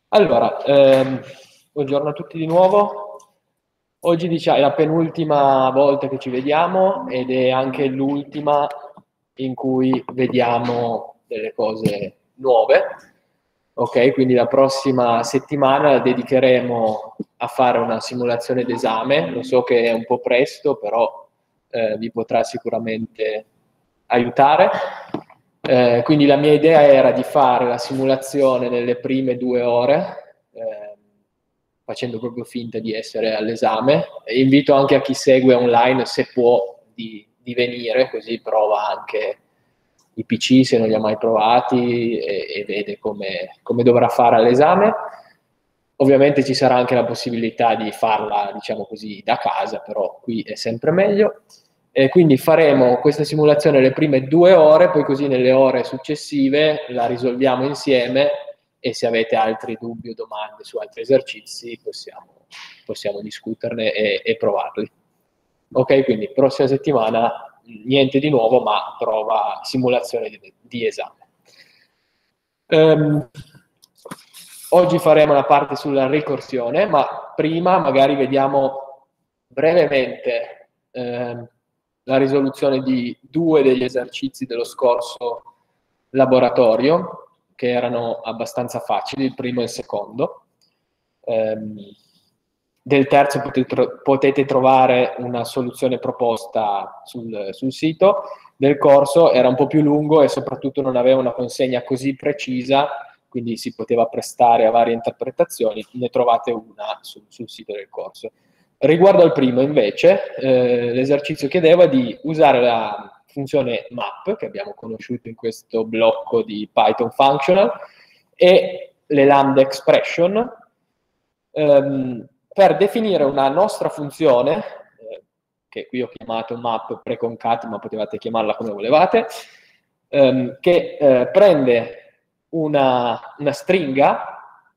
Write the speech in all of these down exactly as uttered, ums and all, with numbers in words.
Allora, ehm, buongiorno a tutti di nuovo. Oggi diciamo, è la penultima volta che ci vediamo ed è anche l'ultima in cui vediamo delle cose nuove. Ok, quindi la prossima settimana la dedicheremo a fare una simulazione d'esame. Lo so che è un po' presto, però eh, vi potrà sicuramente aiutare. Eh, quindi la mia idea era di fare la simulazione nelle prime due ore, eh, facendo proprio finta di essere all'esame. E invito anche a chi segue online, se può, di, di venire, così prova anche i P C se non li ha mai provati e, e vede come, come dovrà fare all'esame. Ovviamente ci sarà anche la possibilità di farla, diciamo così, da casa, però qui è sempre meglio. E quindi faremo questa simulazione le prime due ore, poi così nelle ore successive la risolviamo insieme e se avete altri dubbi o domande su altri esercizi possiamo, possiamo discuterne e, e provarli. Ok, quindi prossima settimana niente di nuovo, ma prova simulazione di, di esame. Um, oggi faremo la parte sulla ricorsione, ma prima magari vediamo brevemente eh, la risoluzione di due degli esercizi dello scorso laboratorio, che erano abbastanza facili, il primo e il secondo. Um, del terzo potete, potete trovare una soluzione proposta sul, sul sito. Del corso era un po' più lungo e soprattutto non aveva una consegna così precisa, quindi si poteva prestare a varie interpretazioni. Ne trovate una sul, sul sito del corso. Riguardo al primo, invece, eh, l'esercizio chiedeva di usare la funzione map, che abbiamo conosciuto in questo blocco di Python functional, e le lambda expression, ehm, per definire una nostra funzione, eh, che qui ho chiamato map preconcat, ma potevate chiamarla come volevate, ehm, che eh, prende una, una stringa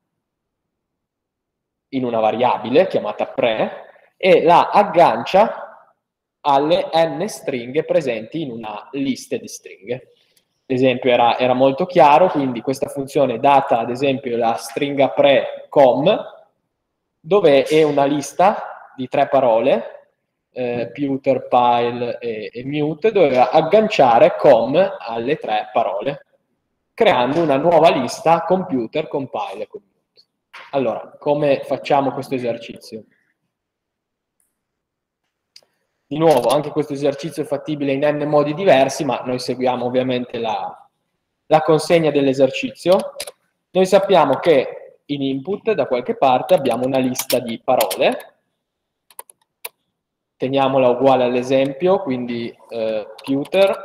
in una variabile chiamata pre e la aggancia alle n stringhe presenti in una lista di stringhe. L'esempio era, era molto chiaro, quindi questa funzione data ad esempio la stringa pre com, dove è una lista di tre parole, eh, pewter, pile e, e mute, doveva agganciare com alle tre parole, creando una nuova lista computer, compile e com. Allora, come facciamo questo esercizio? Di nuovo, anche questo esercizio è fattibile in n modi diversi, ma noi seguiamo ovviamente la, la consegna dell'esercizio. Noi sappiamo che in input, da qualche parte, abbiamo una lista di parole. Teniamola uguale all'esempio, quindi eh, pewter,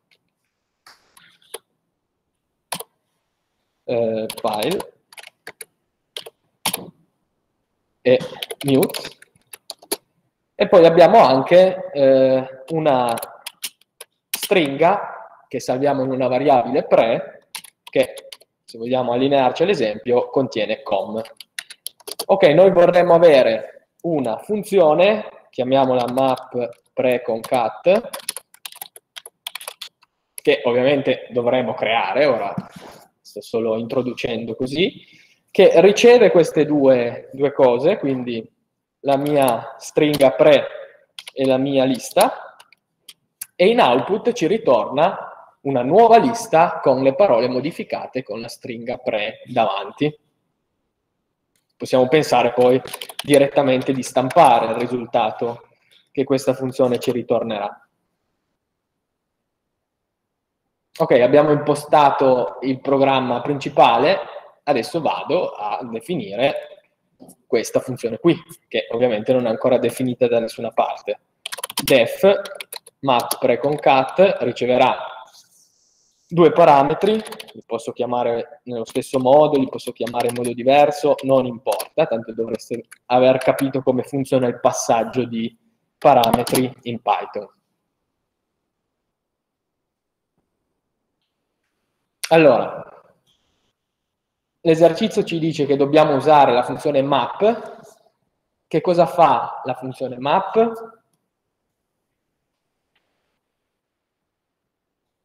eh, file e mute. E poi abbiamo anche eh, una stringa che salviamo in una variabile pre, che se vogliamo allinearci all'esempio contiene com. Ok, noi vorremmo avere una funzione, chiamiamola map preconcat, che ovviamente dovremo creare, ora sto solo introducendo così, che riceve queste due, due cose, quindi la mia stringa pre e la mia lista, e in output ci ritorna una nuova lista con le parole modificate con la stringa pre davanti. Possiamo pensare poi direttamente di stampare il risultato che questa funzione ci ritornerà. Ok, abbiamo impostato il programma principale, adesso vado a definire questa funzione qui, che ovviamente non è ancora definita da nessuna parte. Def map preconcat riceverà due parametri, li posso chiamare nello stesso modo, li posso chiamare in modo diverso, non importa, tanto dovreste aver capito come funziona il passaggio di parametri in Python. Allora, l'esercizio ci dice che dobbiamo usare la funzione map. Che cosa fa la funzione map?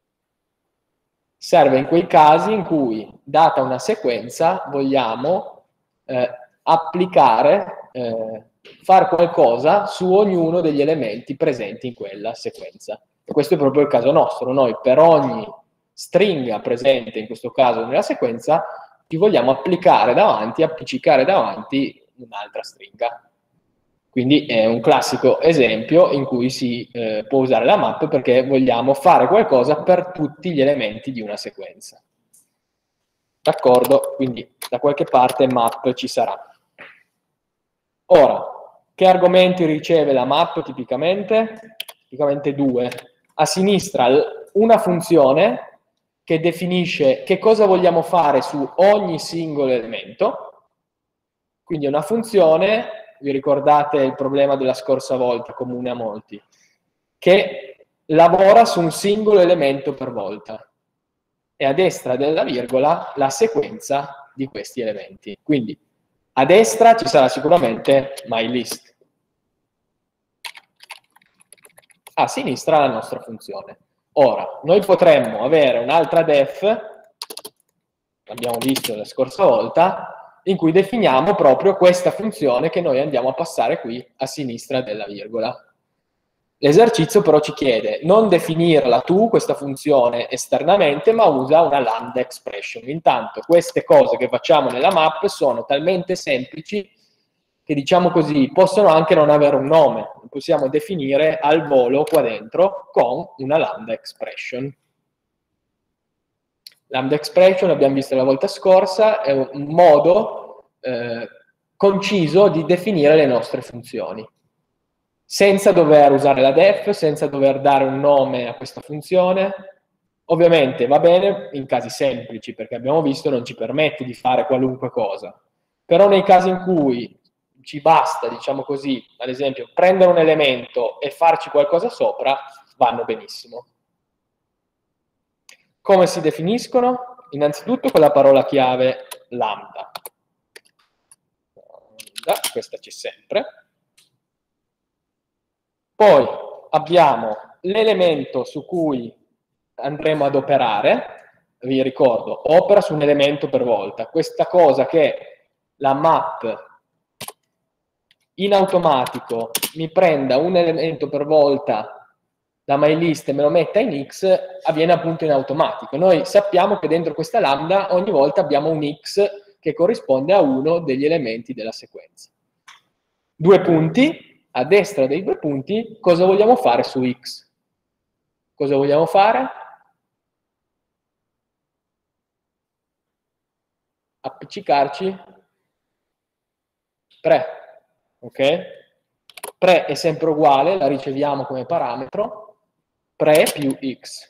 Serve in quei casi in cui, data una sequenza, vogliamo eh, applicare, eh, fare qualcosa su ognuno degli elementi presenti in quella sequenza. E questo è proprio il caso nostro. Noi per ogni stringa presente, in questo caso nella sequenza, ci vogliamo applicare davanti, appiccicare davanti un'altra stringa. Quindi è un classico esempio in cui si eh, può usare la map perché vogliamo fare qualcosa per tutti gli elementi di una sequenza. D'accordo? Quindi da qualche parte map ci sarà. Ora, che argomenti riceve la map tipicamente? Tipicamente due. A sinistra una funzione che definisce che cosa vogliamo fare su ogni singolo elemento. Quindi è una funzione, vi ricordate il problema della scorsa volta, comune a molti, che lavora su un singolo elemento per volta. E a destra della virgola la sequenza di questi elementi. Quindi a destra ci sarà sicuramente myList. A sinistra la nostra funzione. Ora, noi potremmo avere un'altra def, l'abbiamo visto la scorsa volta, in cui definiamo proprio questa funzione che noi andiamo a passare qui a sinistra della virgola. L'esercizio però ci chiede non definirla tu, questa funzione, esternamente, ma usa una lambda expression. Intanto queste cose che facciamo nella map sono talmente semplici che, diciamo così, possono anche non avere un nome. Possiamo definire al volo qua dentro con una lambda expression. Lambda expression, abbiamo visto la volta scorsa, è un modo eh, conciso di definire le nostre funzioni, senza dover usare la def, senza dover dare un nome a questa funzione. Ovviamente va bene in casi semplici, perché abbiamo visto non ci permette di fare qualunque cosa. Però nei casi in cui ci basta, diciamo così, ad esempio, prendere un elemento e farci qualcosa sopra, vanno benissimo. Come si definiscono? Innanzitutto con la parola chiave lambda. Lambda, questa c'è sempre. Poi abbiamo l'elemento su cui andremo ad operare. Vi ricordo, opera su un elemento per volta. Questa cosa che la map in automatico mi prenda un elemento per volta da myList e me lo metta in X, avviene appunto in automatico. Noi sappiamo che dentro questa lambda ogni volta abbiamo un X che corrisponde a uno degli elementi della sequenza. Due punti, a destra dei due punti, cosa vogliamo fare su X? Cosa vogliamo fare? Appiccicarci tre, ok? tre è sempre uguale, la riceviamo come parametro, tre più x.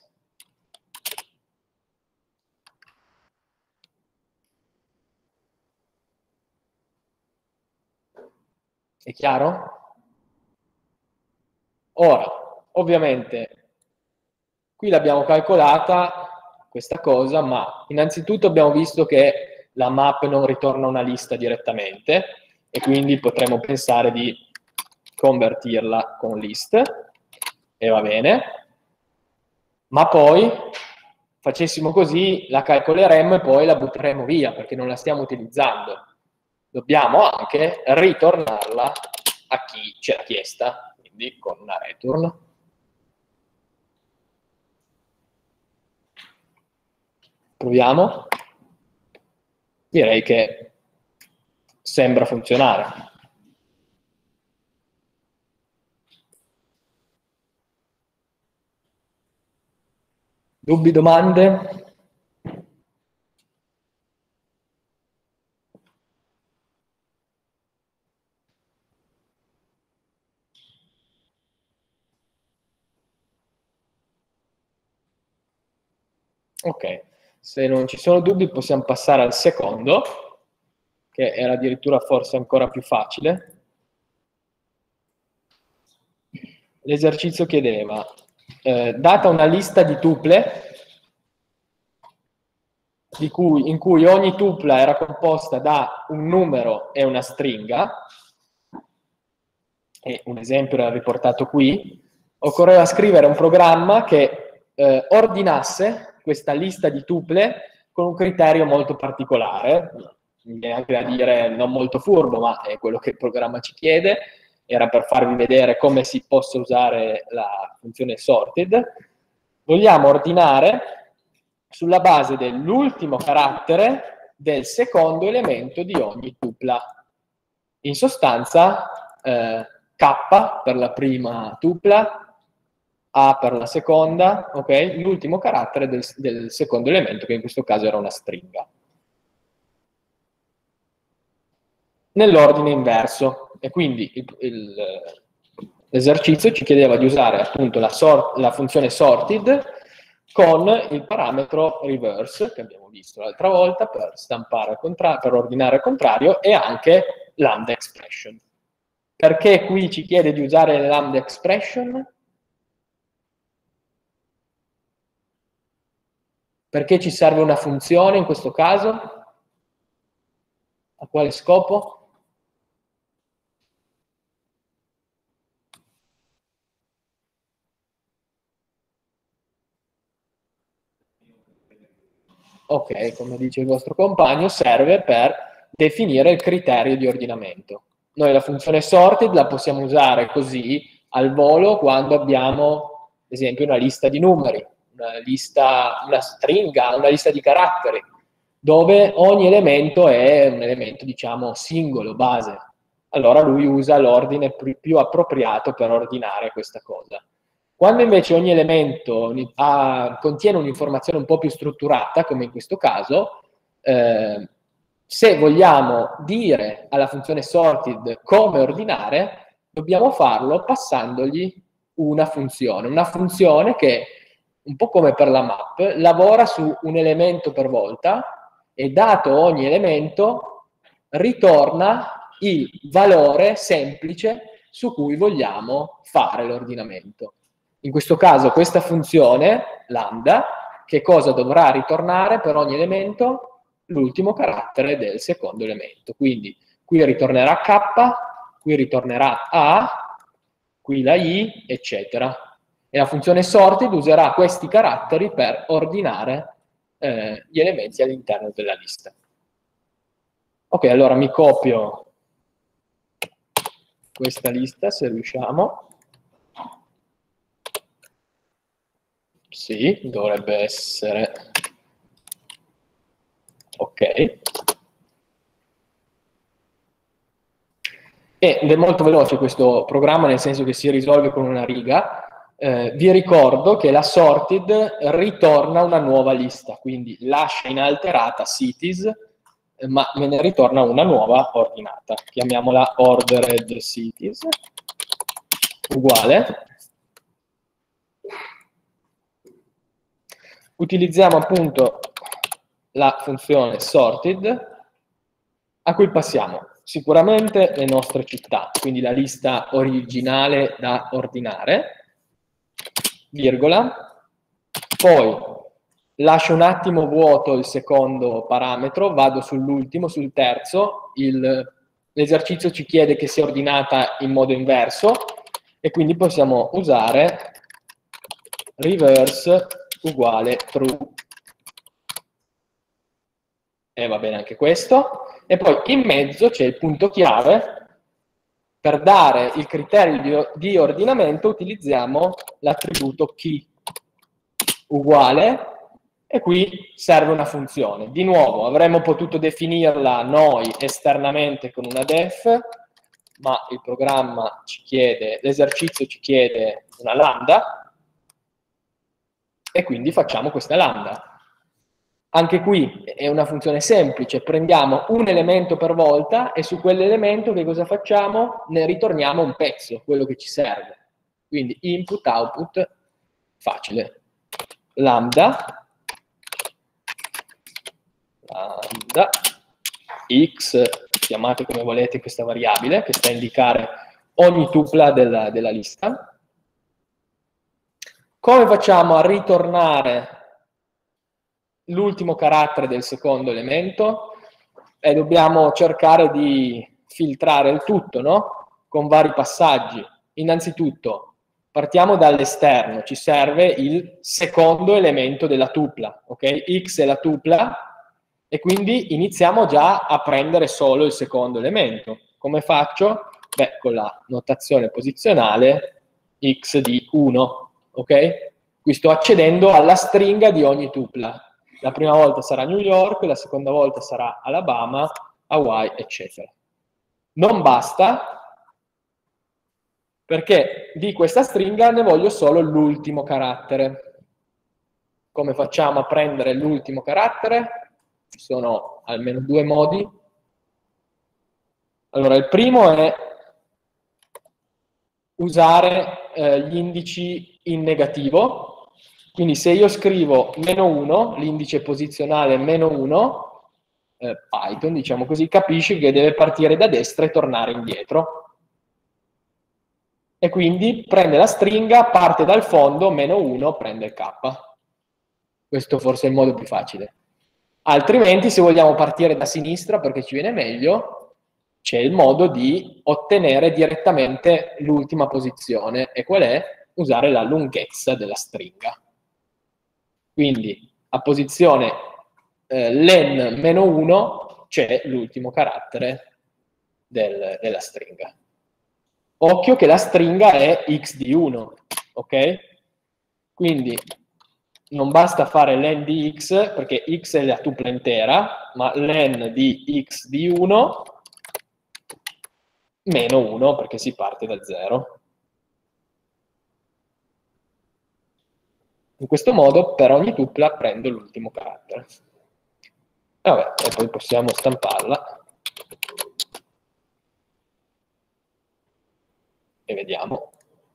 È chiaro? Ora, ovviamente, qui l'abbiamo calcolata questa cosa, ma innanzitutto abbiamo visto che la map non ritorna una lista direttamente e quindi potremmo pensare di convertirla con list, e va bene. Ma poi facessimo così, la calcoleremmo e poi la butteremo via perché non la stiamo utilizzando. Dobbiamo anche ritornarla a chi ce l'ha chiesta, quindi con una return. Proviamo. Direi che sembra funzionare. Dubbi, domande? Ok, se non ci sono dubbi possiamo passare al secondo, che era addirittura forse ancora più facile. L'esercizio chiedeva, eh, data una lista di tuple, di cui, in cui ogni tupla era composta da un numero e una stringa, e un esempio era riportato qui, occorreva scrivere un programma che eh, ordinasse questa lista di tuple con un criterio molto particolare. mi viene anche da dire non molto furbo, ma è quello che il programma ci chiede, era per farvi vedere come si possa usare la funzione sorted. Vogliamo ordinare sulla base dell'ultimo carattere del secondo elemento di ogni tupla. In sostanza, eh, K per la prima tupla, A per la seconda, ok? L'ultimo carattere del, del secondo elemento, che in questo caso era una stringa. Nell'ordine inverso. E quindi l'esercizio ci chiedeva di usare appunto la, sort, la funzione sorted con il parametro reverse, che abbiamo visto l'altra volta, per stampare al contrario, per ordinare al contrario, e anche lambda expression. Perché qui ci chiede di usare le lambda expression? Perché ci serve una funzione in questo caso? A quale scopo? Ok, come dice il vostro compagno, serve per definire il criterio di ordinamento. Noi la funzione sorted la possiamo usare così al volo quando abbiamo, ad esempio, una lista di numeri, una lista, una stringa, una lista di caratteri, dove ogni elemento è un elemento, diciamo, singolo, base. Allora lui usa l'ordine più appropriato per ordinare questa cosa. Quando invece ogni elemento ha, contiene un'informazione un po' più strutturata, come in questo caso, eh, se vogliamo dire alla funzione sorted come ordinare, dobbiamo farlo passandogli una funzione. Una funzione che, un po' come per la map, lavora su un elemento per volta e dato ogni elemento ritorna il valore semplice su cui vogliamo fare l'ordinamento. In questo caso questa funzione, lambda, che cosa dovrà ritornare per ogni elemento? L'ultimo carattere del secondo elemento. Quindi qui ritornerà K, qui ritornerà A, qui la I, eccetera. E la funzione sorted userà questi caratteri per ordinare eh, gli elementi all'interno della lista. Ok, allora mi copio questa lista, se riusciamo. Sì, dovrebbe essere ok. Ed è molto veloce questo programma, nel senso che si risolve con una riga. Eh, vi ricordo che la sorted ritorna una nuova lista, quindi lascia inalterata cities, ma me ne ritorna una nuova ordinata. Chiamiamola ordered cities, uguale. Utilizziamo appunto la funzione sorted, a cui passiamo sicuramente le nostre città, quindi la lista originale da ordinare, virgola, poi lascio un attimo vuoto il secondo parametro, vado sull'ultimo, sul terzo, l'esercizio ci chiede che sia ordinata in modo inverso e quindi possiamo usare reverse uguale true. E va bene anche questo. E poi in mezzo c'è il punto chiave. Per dare il criterio di, di ordinamento utilizziamo l'attributo key uguale, e qui serve una funzione. Di nuovo, avremmo potuto definirla noi esternamente con una def, ma il programma ci chiede, l'esercizio ci chiede una lambda, e quindi facciamo questa lambda. Anche qui è una funzione semplice, prendiamo un elemento per volta e su quell'elemento che cosa facciamo? Ne ritorniamo un pezzo, quello che ci serve. Quindi input, output, facile. Lambda, lambda, x, chiamate come volete questa variabile, che sta a indicare ogni tupla della, della lista. Come facciamo a ritornare l'ultimo carattere del secondo elemento? E dobbiamo cercare di filtrare il tutto, no? Con vari passaggi. Innanzitutto, partiamo dall'esterno, ci serve il secondo elemento della tupla, ok? X è la tupla, E quindi iniziamo già a prendere solo il secondo elemento. Come faccio? Beh, con la notazione posizionale x di uno, ok? Qui sto accedendo alla stringa di ogni tupla. La prima volta sarà New York, la seconda volta sarà Alabama, Hawaii, eccetera. Non basta, perché di questa stringa ne voglio solo l'ultimo carattere. Come facciamo a prendere l'ultimo carattere? Ci sono almeno due modi. Allora, il primo è usare eh, gli indici in negativo. Quindi se io scrivo meno uno, l'indice posizionale meno uno, eh, Python, diciamo così, capisce che deve partire da destra e tornare indietro. E quindi prende la stringa, parte dal fondo, meno uno, prende il K. Questo forse è il modo più facile. Altrimenti, se vogliamo partire da sinistra perché ci viene meglio, c'è il modo di ottenere direttamente l'ultima posizione. E qual è? Usare la lunghezza della stringa. Quindi a posizione eh, len meno uno c'è l'ultimo carattere del, della stringa. Occhio che la stringa è x di uno, ok? Quindi non basta fare len di x, perché x è la tupla intera, ma len di x di uno meno uno, perché si parte da zero. In questo modo, per ogni tupla, prendo l'ultimo carattere. Vabbè, e poi possiamo stamparla. E vediamo.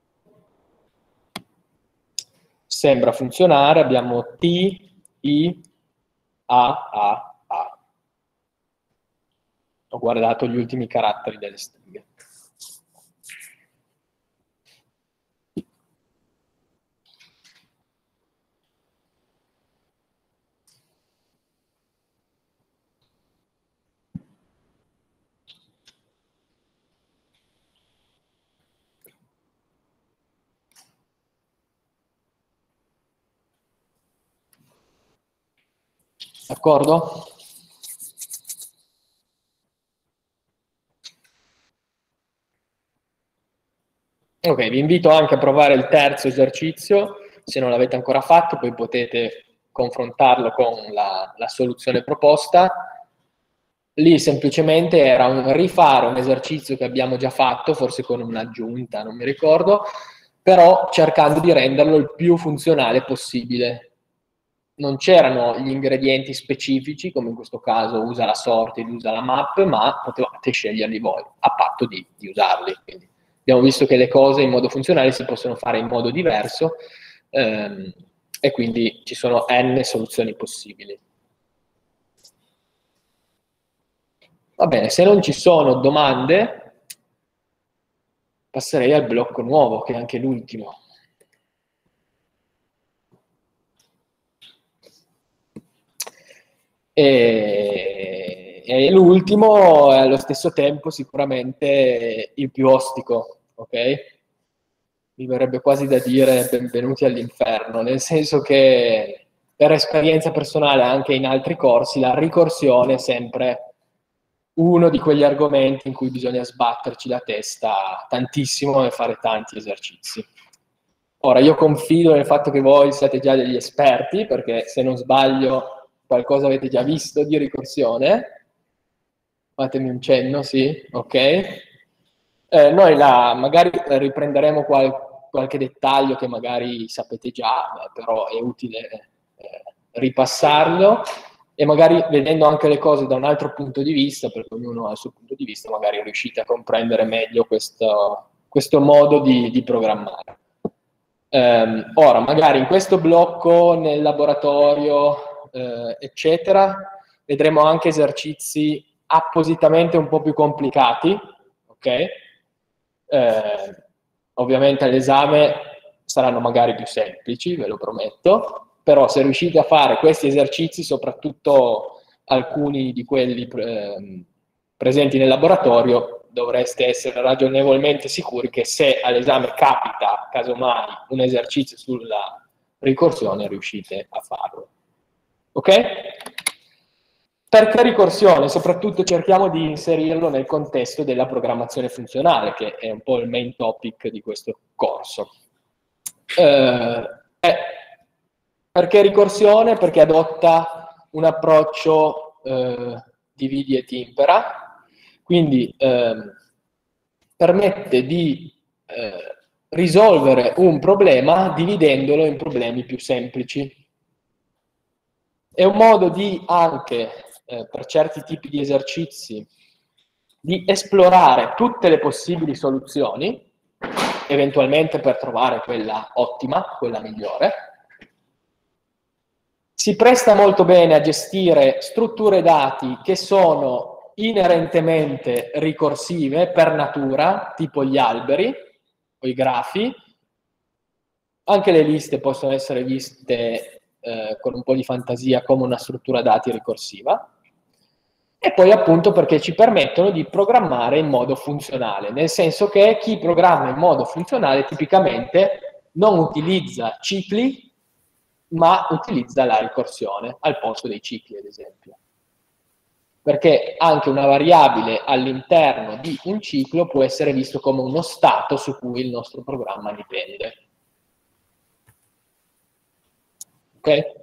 Sembra funzionare, abbiamo T, I, A, A, A. Ho guardato gli ultimi caratteri delle stringhe. D'accordo? Ok, vi invito anche a provare il terzo esercizio, se non l'avete ancora fatto, poi potete confrontarlo con la, la soluzione proposta. Lì semplicemente era un rifare un esercizio che abbiamo già fatto, forse con un'aggiunta, non mi ricordo, però cercando di renderlo il più funzionale possibile. Non c'erano gli ingredienti specifici, come in questo caso usa la sorted, usa la map, ma potevate sceglierli voi, a patto di, di usarli. Quindi abbiamo visto che le cose in modo funzionale si possono fare in modo diverso, ehm, e quindi ci sono n soluzioni possibili. Va bene, se non ci sono domande, passerei al blocco nuovo, che è anche l'ultimo. E, e l'ultimo è allo stesso tempo sicuramente il più ostico, ok? Mi verrebbe quasi da dire benvenuti all'inferno, nel senso che per esperienza personale anche in altri corsi la ricorsione è sempre uno di quegli argomenti in cui bisogna sbatterci la testa tantissimo e fare tanti esercizi. Ora, io confido nel fatto che voi siate già degli esperti, perché se non sbaglio qualcosa avete già visto di ricorsione. Fatemi un cenno, sì, ok. Eh, noi la, magari riprenderemo qual, qualche dettaglio che magari sapete già, però è utile eh, ripassarlo, e magari vedendo anche le cose da un altro punto di vista, perché ognuno ha il suo punto di vista, magari riuscite a comprendere meglio questo, questo modo di, di programmare. Um, ora, magari in questo blocco, nel laboratorio, eh, eccetera, vedremo anche esercizi appositamente un po' più complicati, ok? Eh, ovviamente all'esame saranno magari più semplici, ve lo prometto, però se riuscite a fare questi esercizi, soprattutto alcuni di quelli eh, presenti nel laboratorio, dovreste essere ragionevolmente sicuri che se all'esame capita, casomai, un esercizio sulla ricorsione, riuscite a farlo. Ok? Perché ricorsione? Soprattutto cerchiamo di inserirlo nel contesto della programmazione funzionale, che è un po' il main topic di questo corso. Eh, eh, perché ricorsione? Perché adotta un approccio eh, dividi et impera, quindi eh, permette di eh, risolvere un problema dividendolo in problemi più semplici. È un modo di anche, eh, per certi tipi di esercizi, di esplorare tutte le possibili soluzioni, eventualmente per trovare quella ottima, quella migliore. Si presta molto bene a gestire strutture dati che sono inerentemente ricorsive per natura, tipo gli alberi o i grafi. Anche le liste possono essere viste eh, con un po' di fantasia come una struttura dati ricorsiva. E poi appunto perché ci permettono di programmare in modo funzionale, nel senso che chi programma in modo funzionale tipicamente non utilizza cicli, ma utilizza la ricorsione al posto dei cicli, ad esempio. Perché anche una variabile all'interno di un ciclo può essere visto come uno stato su cui il nostro programma dipende. Ok?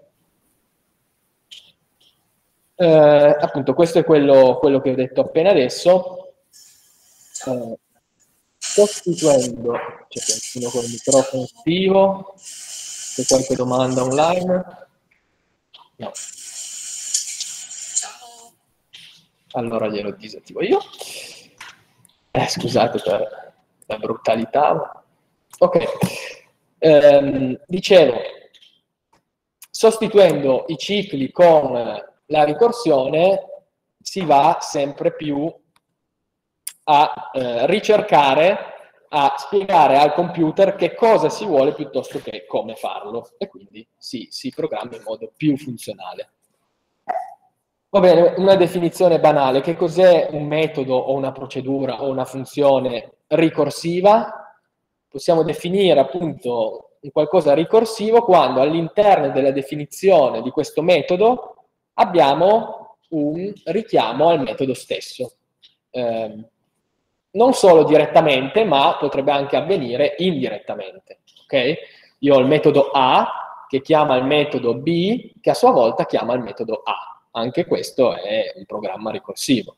Eh, appunto, questo è quello, quello che ho detto appena adesso. Eh, sostituendo, c'è qualcuno con il microfono attivo, c'è qualche domanda online? No. Allora glielo disattivo io. Eh, scusate per la brutalità. Ok. Ehm, dicevo, sostituendo i cicli con la ricorsione si va sempre più a eh, ricercare, a spiegare al computer che cosa si vuole piuttosto che come farlo, e quindi si, si programma in modo più funzionale. Va bene, una definizione banale: che cos'è un metodo o una procedura o una funzione ricorsiva? Possiamo definire appunto un qualcosa ricorsivo quando all'interno della definizione di questo metodo abbiamo un richiamo al metodo stesso. Eh, non solo direttamente, ma potrebbe anche avvenire indirettamente. Okay? Io ho il metodo A che chiama il metodo B, che a sua volta chiama il metodo A. Anche questo è un programma ricorsivo.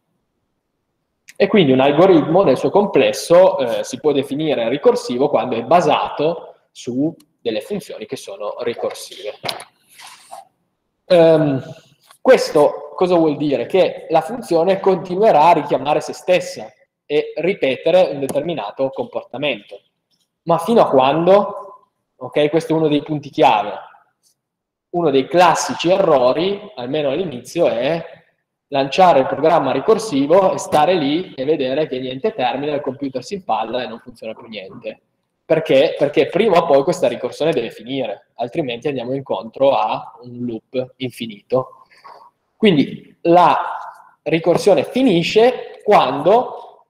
E quindi un algoritmo nel suo complesso eh, si può definire ricorsivo quando è basato su delle funzioni che sono ricorsive. Um, questo cosa vuol dire? Che la funzione continuerà a richiamare se stessa e ripetere un determinato comportamento. Ma fino a quando? Ok, questo è uno dei punti chiave. Uno dei classici errori, almeno all'inizio, è lanciare il programma ricorsivo e stare lì e vedere che niente termina, il computer si impalla e non funziona più niente. Perché? Perché prima o poi questa ricorsione deve finire, altrimenti andiamo incontro a un loop infinito. Quindi la ricorsione finisce quando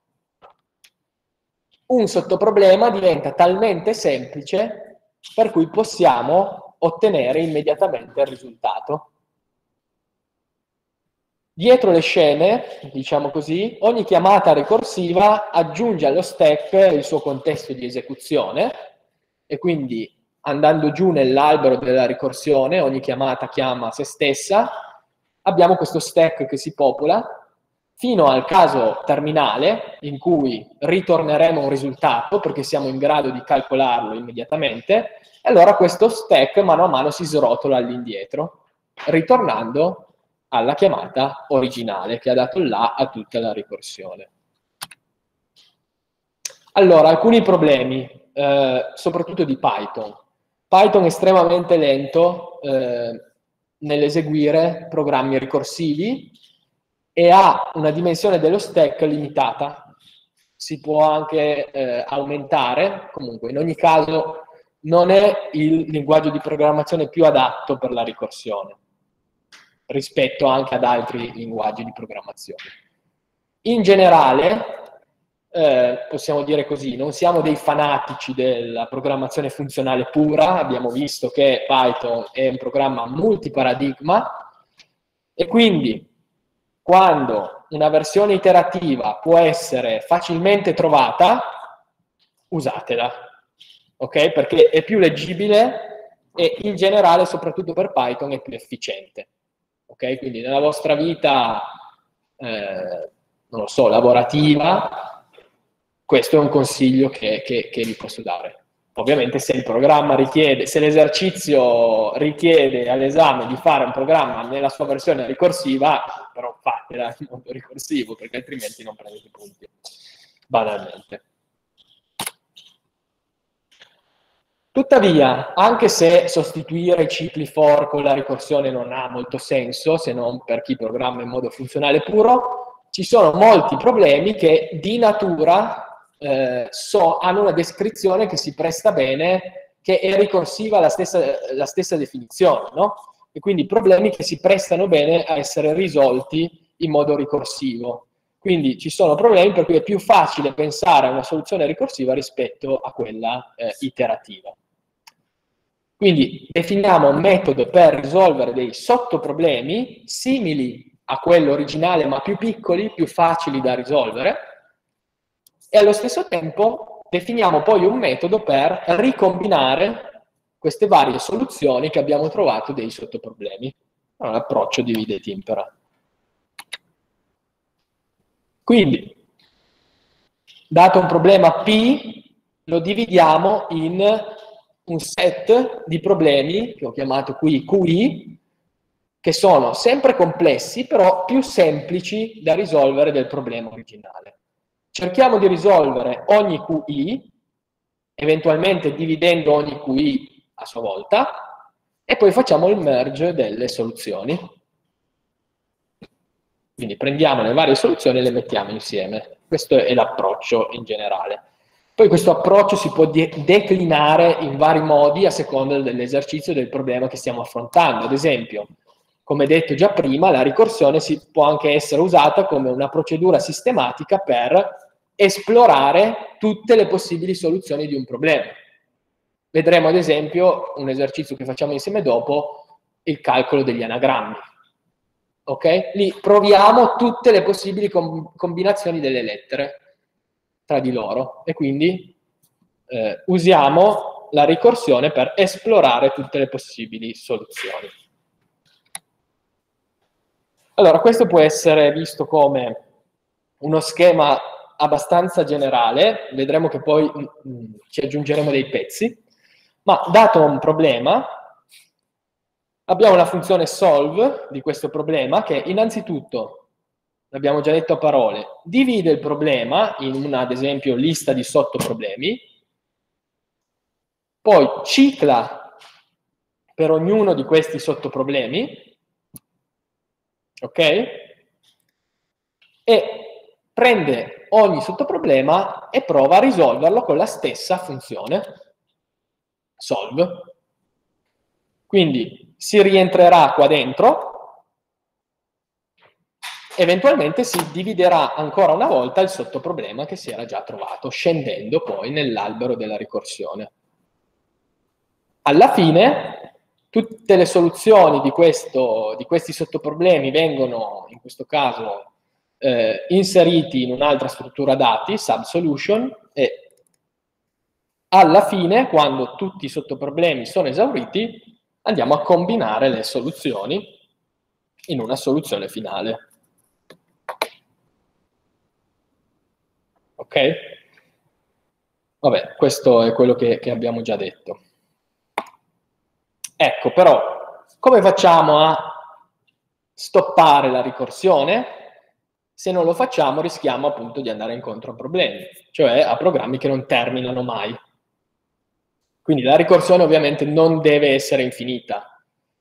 un sottoproblema diventa talmente semplice per cui possiamo ottenere immediatamente il risultato. Dietro le scene, diciamo così, ogni chiamata ricorsiva aggiunge allo stack il suo contesto di esecuzione e quindi andando giù nell'albero della ricorsione, ogni chiamata chiama se stessa, abbiamo questo stack che si popola fino al caso terminale in cui ritorneremo un risultato perché siamo in grado di calcolarlo immediatamente, e allora questo stack mano a mano si srotola all'indietro, ritornando alla chiamata originale che ha dato là a tutta la ricorsione. Allora, alcuni problemi, eh, soprattutto di Python. Python è estremamente lento eh, nell'eseguire programmi ricorsivi e ha una dimensione dello stack limitata. Si può anche eh, aumentare, comunque in ogni caso non è il linguaggio di programmazione più adatto per la ricorsione rispetto anche ad altri linguaggi di programmazione. In generale, eh, possiamo dire così, non siamo dei fanatici della programmazione funzionale pura, abbiamo visto che Python è un programma multiparadigma e quindi quando una versione iterativa può essere facilmente trovata, usatela, ok? Perché è più leggibile e in generale, soprattutto per Python, è più efficiente, ok? Quindi nella vostra vita, eh, non lo so, lavorativa, questo è un consiglio che, che, che vi posso dare. Ovviamente se il programma richiede, se l'esercizio richiede all'esame di fare un programma nella sua versione ricorsiva, però fatela in modo ricorsivo, perché altrimenti non prendete punti, banalmente. Tuttavia, anche se sostituire i cicli for con la ricorsione non ha molto senso, se non per chi programma in modo funzionale puro, ci sono molti problemi che di natura eh, so, hanno una descrizione che si presta bene, che è ricorsiva alla stessa, la stessa definizione, no? E quindi problemi che si prestano bene a essere risolti in modo ricorsivo. Quindi ci sono problemi per cui è più facile pensare a una soluzione ricorsiva rispetto a quella eh, iterativa. Quindi definiamo un metodo per risolvere dei sottoproblemi simili a quello originale ma più piccoli, più facili da risolvere, e allo stesso tempo definiamo poi un metodo per ricombinare queste varie soluzioni che abbiamo trovato dei sottoproblemi. Allora, l'approccio divide et impera. Quindi, dato un problema P, lo dividiamo in un set di problemi, che ho chiamato qui Q I, che sono sempre complessi, però più semplici da risolvere del problema originale. Cerchiamo di risolvere ogni Q I, eventualmente dividendo ogni Q I a sua volta, e poi facciamo il merge delle soluzioni. Quindi prendiamo le varie soluzioni e le mettiamo insieme. Questo è l'approccio in generale. Poi questo approccio si può de declinare in vari modi a seconda dell'esercizio del problema che stiamo affrontando. Ad esempio, come detto già prima, la ricorsione si può anche essere usata come una procedura sistematica per esplorare tutte le possibili soluzioni di un problema. Vedremo ad esempio un esercizio che facciamo insieme dopo, il calcolo degli anagrammi. Ok? Lì proviamo tutte le possibili com combinazioni delle lettere tra di loro e quindi eh, usiamo la ricorsione per esplorare tutte le possibili soluzioni. Allora, questo può essere visto come uno schema abbastanza generale, vedremo che poi mh, ci aggiungeremo dei pezzi, ma dato un problema, abbiamo la funzione solve di questo problema che innanzitutto, l'abbiamo già detto a parole, divide il problema in una, ad esempio, lista di sottoproblemi, poi cicla per ognuno di questi sottoproblemi, ok? E prende ogni sottoproblema e prova a risolverlo con la stessa funzione solve. Quindi si rientrerà qua dentro, eventualmente si dividerà ancora una volta il sottoproblema che si era già trovato, scendendo poi nell'albero della ricorsione. Alla fine, tutte le soluzioni di, questo, di questi sottoproblemi vengono, in questo caso, eh, inseriti in un'altra struttura dati, subsolution, e alla fine, quando tutti i sottoproblemi sono esauriti, andiamo a combinare le soluzioni in una soluzione finale. Ok? Vabbè, questo è quello che, che abbiamo già detto. Ecco, però, come facciamo a stoppare la ricorsione? Se non lo facciamo rischiamo appunto di andare incontro a problemi, cioè a programmi che non terminano mai. Quindi la ricorsione ovviamente non deve essere infinita.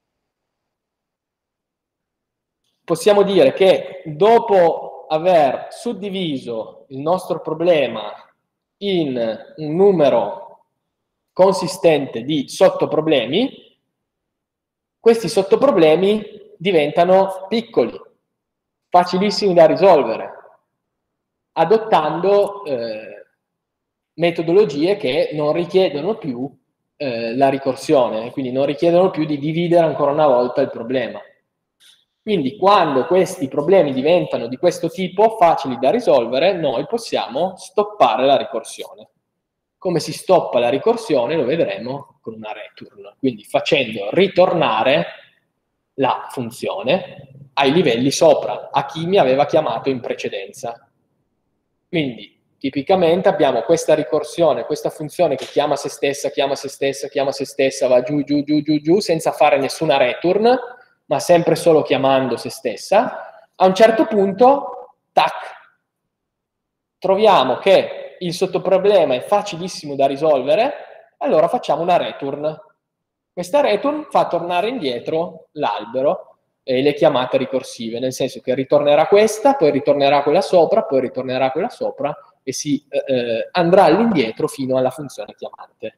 Possiamo dire che dopo aver suddiviso il nostro problema in un numero consistente di sottoproblemi, questi sottoproblemi diventano piccoli, facilissimi da risolvere, adottando eh, metodologie che non richiedono più eh, la ricorsione, quindi non richiedono più di dividere ancora una volta il problema. Quindi quando questi problemi diventano di questo tipo, facili da risolvere, noi possiamo stoppare la ricorsione. Come si stoppa la ricorsione lo vedremo con una return, quindi facendo ritornare la funzione ai livelli sopra, a chi mi aveva chiamato in precedenza. Quindi tipicamente abbiamo questa ricorsione, questa funzione che chiama se stessa, chiama se stessa, chiama se stessa, va giù, giù, giù, giù, giù, senza fare nessuna return, ma sempre solo chiamando se stessa. A un certo punto, tac, troviamo che il sottoproblema è facilissimo da risolvere, allora facciamo una return. Questa return fa tornare indietro l'albero e le chiamate ricorsive, nel senso che ritornerà questa, poi ritornerà quella sopra, poi ritornerà quella sopra e si eh, andrà all'indietro fino alla funzione chiamante.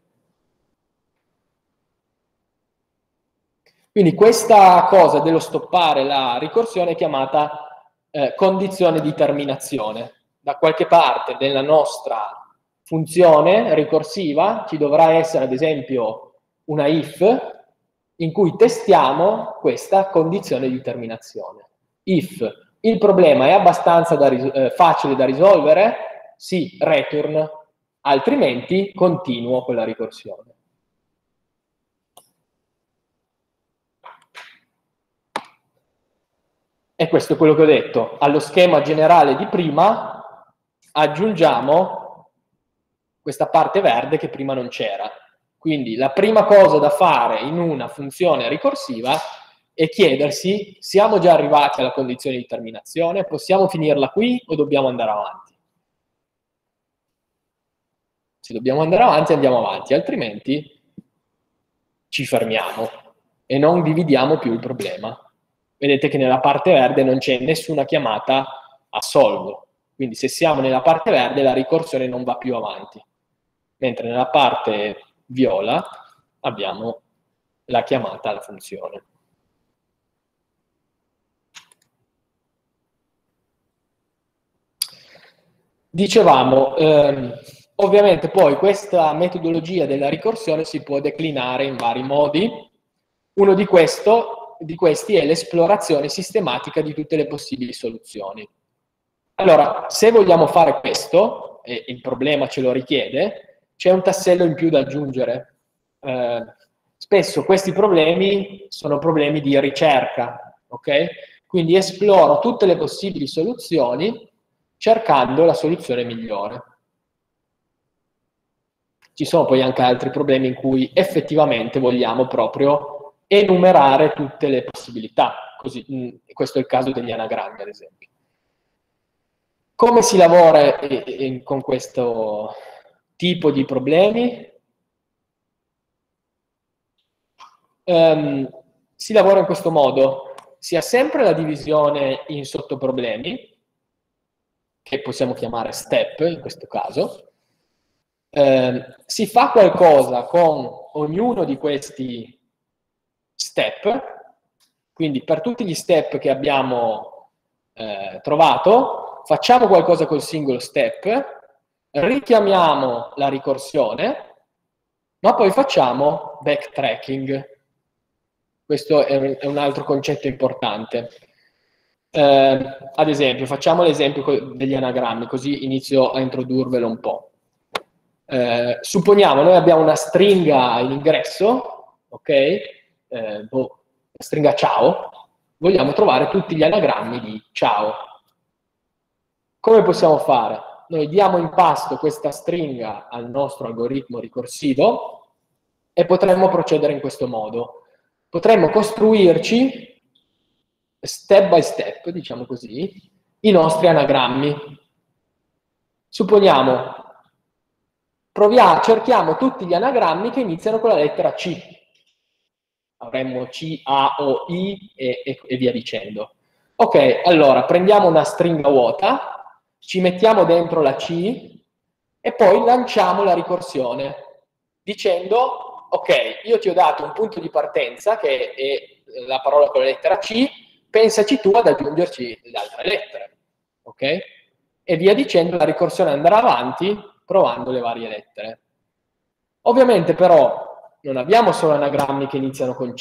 Quindi questa cosa dello stoppare la ricorsione è chiamata eh, condizione di terminazione. Da qualche parte della nostra funzione ricorsiva ci dovrà essere ad esempio una if in cui testiamo questa condizione di terminazione. If il problema è abbastanza da eh, facile da risolvere, sì, return, altrimenti continuo con la ricorsione. E questo è quello che ho detto. Allo schema generale di prima aggiungiamo questa parte verde che prima non c'era. Quindi la prima cosa da fare in una funzione ricorsiva è chiedersi: siamo già arrivati alla condizione di terminazione? Possiamo finirla qui o dobbiamo andare avanti? Se dobbiamo andare avanti, andiamo avanti, altrimenti ci fermiamo e non dividiamo più il problema. Vedete che nella parte verde non c'è nessuna chiamata a solvo, quindi se siamo nella parte verde la ricorsione non va più avanti, mentre nella parte viola abbiamo la chiamata alla funzione. Dicevamo, ehm, ovviamente poi questa metodologia della ricorsione si può declinare in vari modi. Uno di, questo, di questi è l'esplorazione sistematica di tutte le possibili soluzioni. Allora, se vogliamo fare questo, e il problema ce lo richiede, c'è un tassello in più da aggiungere. Eh, spesso questi problemi sono problemi di ricerca, ok? Quindi esploro tutte le possibili soluzioni cercando la soluzione migliore. Ci sono poi anche altri problemi in cui effettivamente vogliamo proprio enumerare tutte le possibilità. Così, mh, questo è il caso degli anagrammi, ad esempio. Come si lavora eh, eh, con questo tipo di problemi? Um, si lavora in questo modo: si ha sempre la divisione in sottoproblemi, che possiamo chiamare step in questo caso. Eh, si fa qualcosa con ognuno di questi step, quindi per tutti gli step che abbiamo eh, trovato, facciamo qualcosa col singolo step, richiamiamo la ricorsione, ma poi facciamo backtracking. Questo è un, è un altro concetto importante. Eh, ad esempio, facciamo l'esempio degli anagrammi, così inizio a introdurvelo un po'. Eh, supponiamo noi abbiamo una stringa in ingresso, ok? Eh, boh, stringa ciao, vogliamo trovare tutti gli anagrammi di ciao. Come possiamo fare? Noi diamo in pasto questa stringa al nostro algoritmo ricorsivo e potremmo procedere in questo modo. Potremmo costruirci step by step, diciamo così, i nostri anagrammi. Supponiamo, proviamo, cerchiamo tutti gli anagrammi che iniziano con la lettera C. Avremmo C, A, O, I e, e, e via dicendo. Ok, allora prendiamo una stringa vuota, ci mettiamo dentro la C e poi lanciamo la ricorsione dicendo: ok, io ti ho dato un punto di partenza che è la parola con la lettera C, pensaci tu ad aggiungerci le altre lettere, ok? E via dicendo, la ricorsione andrà avanti provando le varie lettere. Ovviamente però non abbiamo solo anagrammi che iniziano con C,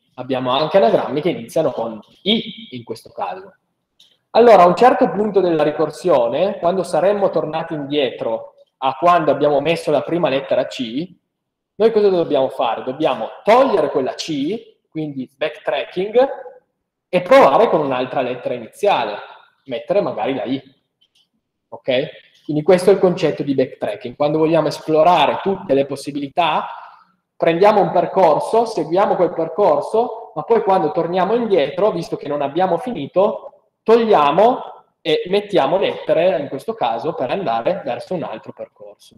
abbiamo anche anagrammi che iniziano con I in questo caso. Allora, a un certo punto della ricorsione, quando saremmo tornati indietro a quando abbiamo messo la prima lettera C, noi cosa dobbiamo fare? Dobbiamo togliere quella C, quindi backtracking, e provare con un'altra lettera iniziale, mettere magari la I. Ok? Quindi questo è il concetto di backtracking. Quando vogliamo esplorare tutte le possibilità, prendiamo un percorso, seguiamo quel percorso, ma poi quando torniamo indietro, visto che non abbiamo finito, togliamo e mettiamo lettere, in questo caso, per andare verso un altro percorso.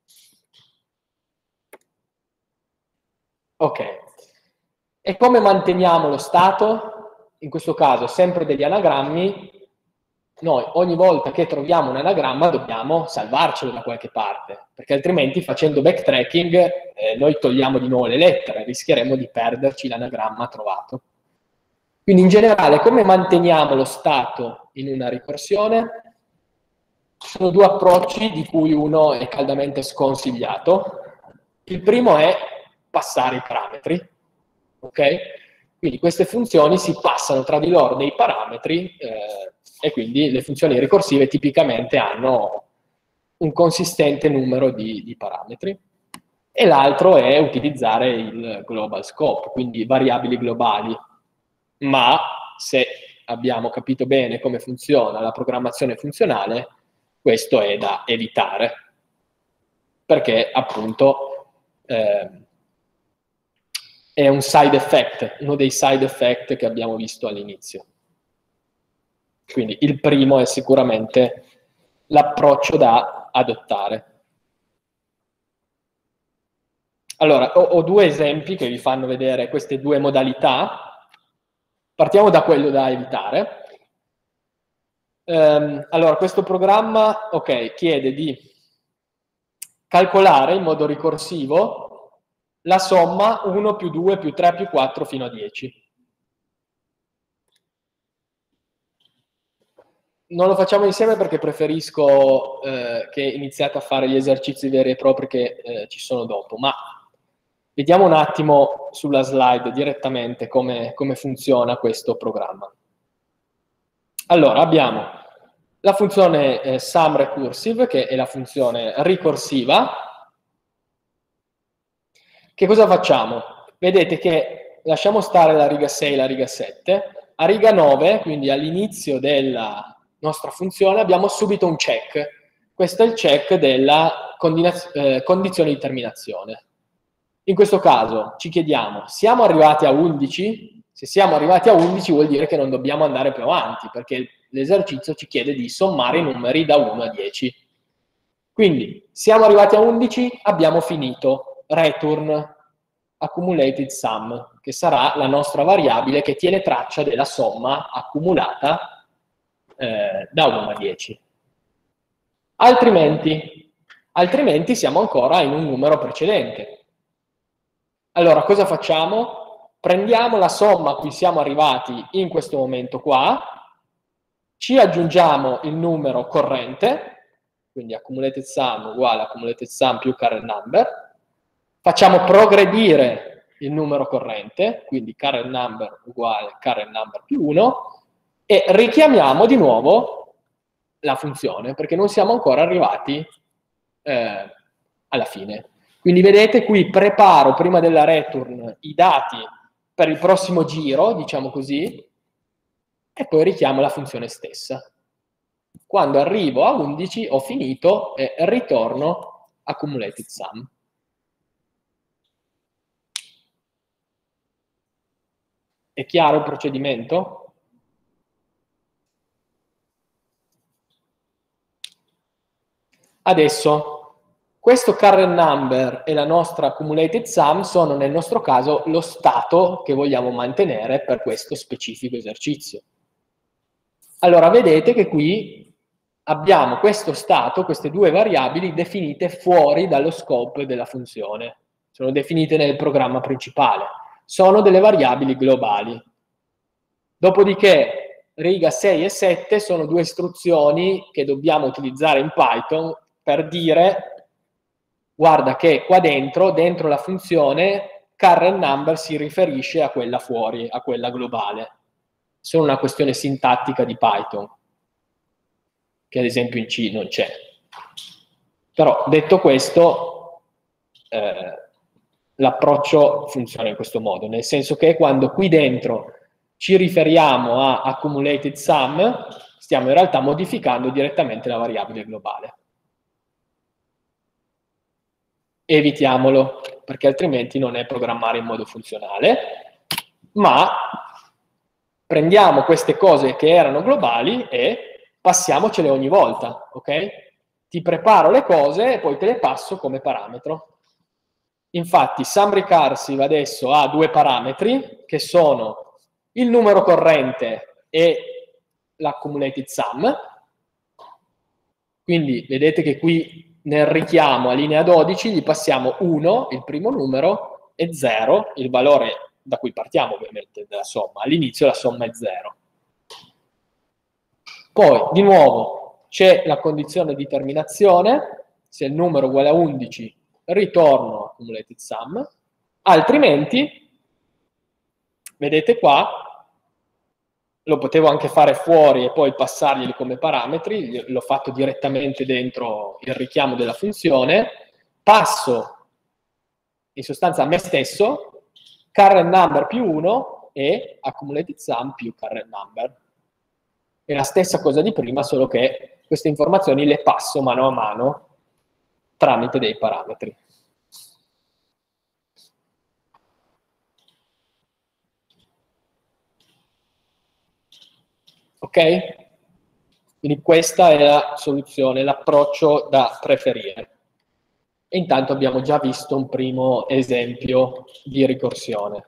Ok. E come manteniamo lo stato? In questo caso, sempre degli anagrammi. Noi ogni volta che troviamo un anagramma dobbiamo salvarcelo da qualche parte, perché altrimenti facendo backtracking eh, noi togliamo di nuovo le lettere, rischieremo di perderci l'anagramma trovato. Quindi in generale come manteniamo lo stato in una ricorsione? Ci sono due approcci di cui uno è caldamente sconsigliato. Il primo è passare i parametri, ok? Quindi queste funzioni si passano tra di loro dei parametri eh, e quindi le funzioni ricorsive tipicamente hanno un consistente numero di, di parametri. E l'altro è utilizzare il global scope, quindi variabili globali. Ma se abbiamo capito bene come funziona la programmazione funzionale, questo è da evitare, perché appunto eh, è un side effect, uno dei side effect che abbiamo visto all'inizio. Quindi il primo è sicuramente l'approccio da adottare. Allora, ho, ho due esempi che vi fanno vedere queste due modalità. Partiamo da quello da evitare. Um, allora, questo programma, ok, chiede di calcolare in modo ricorsivo la somma uno più due più tre più quattro fino a dieci. Non lo facciamo insieme perché preferisco eh, che iniziate a fare gli esercizi veri e propri che eh, ci sono dopo, ma vediamo un attimo sulla slide direttamente come, come funziona questo programma. Allora, abbiamo la funzione eh, SumRecursive, che è la funzione ricorsiva. Che cosa facciamo? Vedete che lasciamo stare la riga sei e la riga sette. A riga nove, quindi all'inizio della nostra funzione, abbiamo subito un check. Questo è il check della eh, condizione di terminazione. In questo caso ci chiediamo, siamo arrivati a undici? Se siamo arrivati a undici vuol dire che non dobbiamo andare più avanti, perché l'esercizio ci chiede di sommare i numeri da uno a dieci. Quindi, siamo arrivati a undici, abbiamo finito. Return accumulated sum, che sarà la nostra variabile che tiene traccia della somma accumulata eh, da uno a dieci. Altrimenti, altrimenti siamo ancora in un numero precedente. Allora, cosa facciamo? Prendiamo la somma a cui siamo arrivati in questo momento qua, ci aggiungiamo il numero corrente, quindi accumulated sum uguale accumulated sum più current number, facciamo progredire il numero corrente, quindi current number uguale current number più uno, e richiamiamo di nuovo la funzione, perché non siamo ancora arrivati eh, alla fine. Quindi vedete qui preparo prima della return i dati per il prossimo giro, diciamo così, e poi richiamo la funzione stessa. Quando arrivo a undici ho finito e ritorno accumulated sum. È chiaro il procedimento? Adesso, questo current number e la nostra accumulated sum sono nel nostro caso lo stato che vogliamo mantenere per questo specifico esercizio. Allora, vedete che qui abbiamo questo stato, queste due variabili definite fuori dallo scope della funzione. Sono definite nel programma principale. Sono delle variabili globali. Dopodiché, riga sei e sette sono due istruzioni che dobbiamo utilizzare in Python per dire, guarda che qua dentro, dentro la funzione, current number si riferisce a quella fuori, a quella globale. Solo una questione sintattica di Python, che ad esempio in C non c'è. Però detto questo, eh, l'approccio funziona in questo modo, nel senso che quando qui dentro ci riferiamo a accumulated sum, stiamo in realtà modificando direttamente la variabile globale. Evitiamolo, perché altrimenti non è programmare in modo funzionale, ma prendiamo queste cose che erano globali e passiamocele ogni volta, ok? Ti preparo le cose e poi te le passo come parametro. Infatti, sum recursive adesso ha due parametri, che sono il numero corrente e l'accumulated sum. Quindi vedete che qui nel richiamo a linea dodici gli passiamo uno, il primo numero, e zero, il valore da cui partiamo ovviamente della somma. All'inizio la somma è zero. Poi, di nuovo, c'è la condizione di terminazione, se il numero è uguale a undici, ritorno accumulated sum, altrimenti, vedete qua, lo potevo anche fare fuori e poi passarglieli come parametri, l'ho fatto direttamente dentro il richiamo della funzione, passo in sostanza a me stesso, current number più uno e accumulated sum più current number. È la stessa cosa di prima, solo che queste informazioni le passo mano a mano tramite dei parametri. Ok? Quindi questa è la soluzione, l'approccio da preferire. E intanto abbiamo già visto un primo esempio di ricorsione.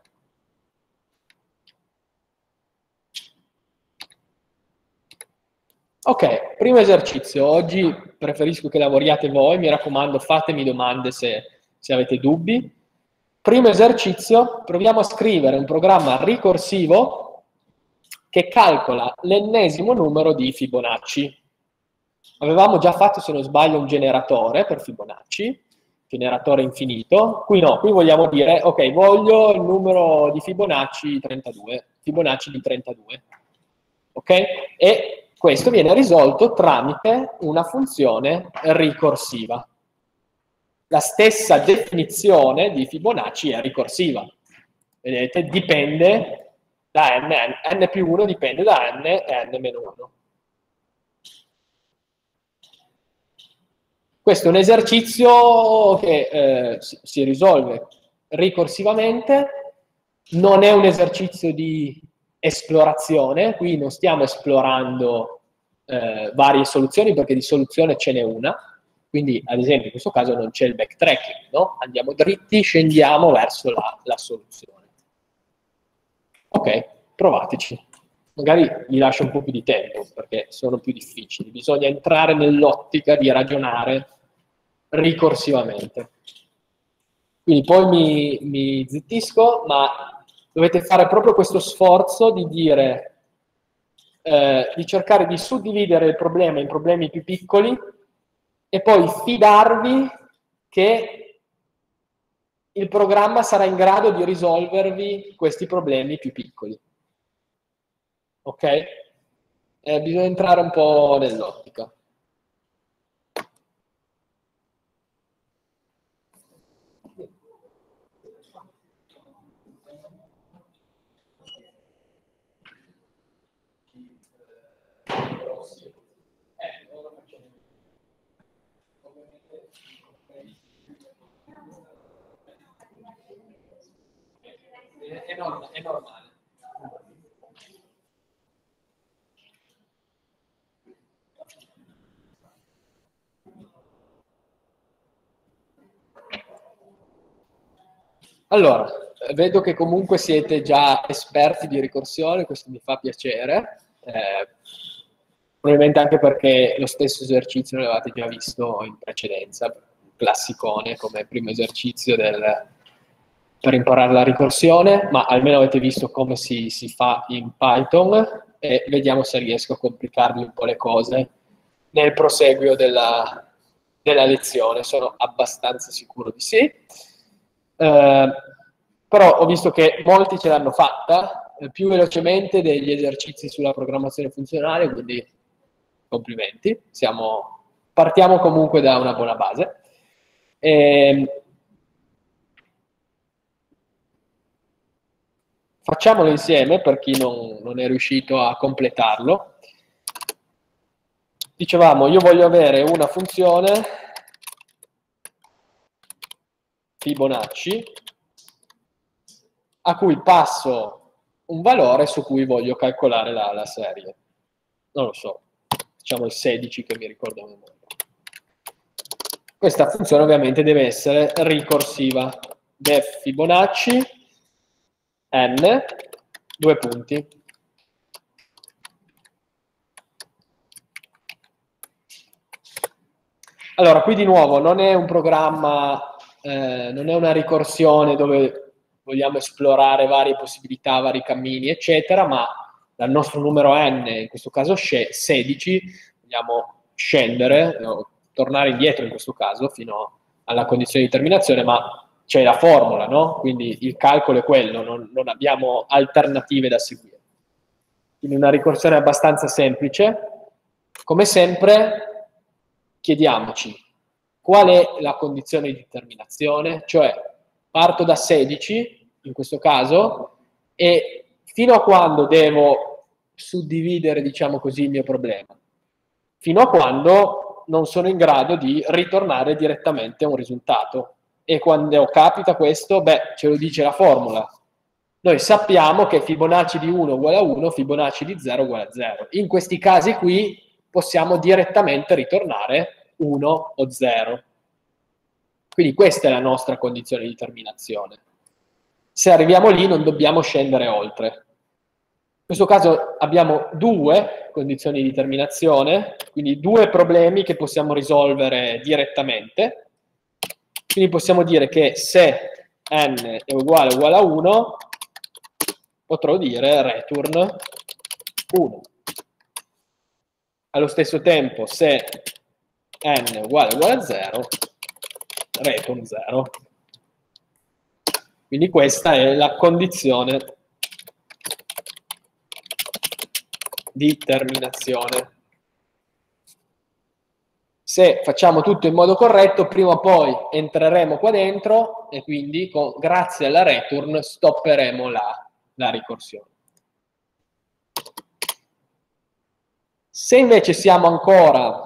Ok, primo esercizio. Oggi preferisco che lavoriate voi, mi raccomando, fatemi domande se, se avete dubbi. Primo esercizio, proviamo a scrivere un programma ricorsivo che calcola l'ennesimo numero di Fibonacci. Avevamo già fatto, se non sbaglio, un generatore per Fibonacci, generatore infinito. Qui no, qui vogliamo dire, ok, voglio il numero di Fibonacci trentadue, Fibonacci di trentadue. Ok? E questo viene risolto tramite una funzione ricorsiva. La stessa definizione di Fibonacci è ricorsiva. Vedete, dipende da n, n, n più uno dipende da n e n meno uno. Questo è un esercizio che eh, si, si risolve ricorsivamente, non è un esercizio di esplorazione, qui non stiamo esplorando eh, varie soluzioni perché di soluzione ce n'è una, quindi ad esempio in questo caso non c'è il backtracking, no? Andiamo dritti, scendiamo verso la, la soluzione. Ok, provateci. Magari vi lascio un po' più di tempo perché sono più difficili, bisogna entrare nell'ottica di ragionare ricorsivamente. Quindi poi mi, mi zittisco, ma dovete fare proprio questo sforzo di dire, eh, di cercare di suddividere il problema in problemi più piccoli e poi fidarvi che il programma sarà in grado di risolvervi questi problemi più piccoli. Ok? Eh, bisogna entrare un po' nell'ottica. È, norm è normale. Allora, vedo che comunque siete già esperti di ricorsione, questo mi fa piacere, eh, probabilmente anche perché lo stesso esercizio l'avete già visto in precedenza, un classicone come primo esercizio del, per imparare la ricorsione, ma almeno avete visto come si, si fa in Python e vediamo se riesco a complicarvi un po' le cose nel proseguio della, della lezione, sono abbastanza sicuro di sì. Uh, Però ho visto che molti ce l'hanno fatta, eh, più velocemente degli esercizi sulla programmazione funzionale, quindi complimenti. Siamo, partiamo comunque da una buona base. E, facciamolo insieme per chi non, non è riuscito a completarlo. Dicevamo, io voglio avere una funzione Fibonacci a cui passo un valore su cui voglio calcolare la, la serie. Non lo so, diciamo il sedici che mi ricordo a memoria. Questa funzione ovviamente deve essere ricorsiva. Def Fibonacci n, due punti. Allora, qui di nuovo non è un programma, eh, non è una ricorsione dove vogliamo esplorare varie possibilità, vari cammini, eccetera, ma dal nostro numero n, in questo caso sedici, vogliamo scendere, no, tornare indietro in questo caso, fino alla condizione di terminazione, ma c'è la formula, no? Quindi il calcolo è quello, non, non abbiamo alternative da seguire. Quindi una ricorsione abbastanza semplice. Come sempre, chiediamoci qual è la condizione di terminazione, cioè parto da sedici, in questo caso, e fino a quando devo suddividere, diciamo così, il mio problema? Fino a quando non sono in grado di ritornare direttamente a un risultato. E quando capita questo, beh, ce lo dice la formula. Noi sappiamo che Fibonacci di uno uguale a uno, Fibonacci di zero uguale a zero. In questi casi qui possiamo direttamente ritornare uno o zero. Quindi questa è la nostra condizione di terminazione. Se arriviamo lì non dobbiamo scendere oltre. In questo caso abbiamo due condizioni di terminazione, quindi due problemi che possiamo risolvere direttamente. Quindi possiamo dire che se n è uguale uguale a uno, potrò dire return uno. Allo stesso tempo, se n è uguale uguale a zero, return zero. Quindi questa è la condizione di terminazione. Se facciamo tutto in modo corretto, prima o poi entreremo qua dentro e quindi con, grazie alla return stopperemo la, la ricorsione. Se invece siamo ancora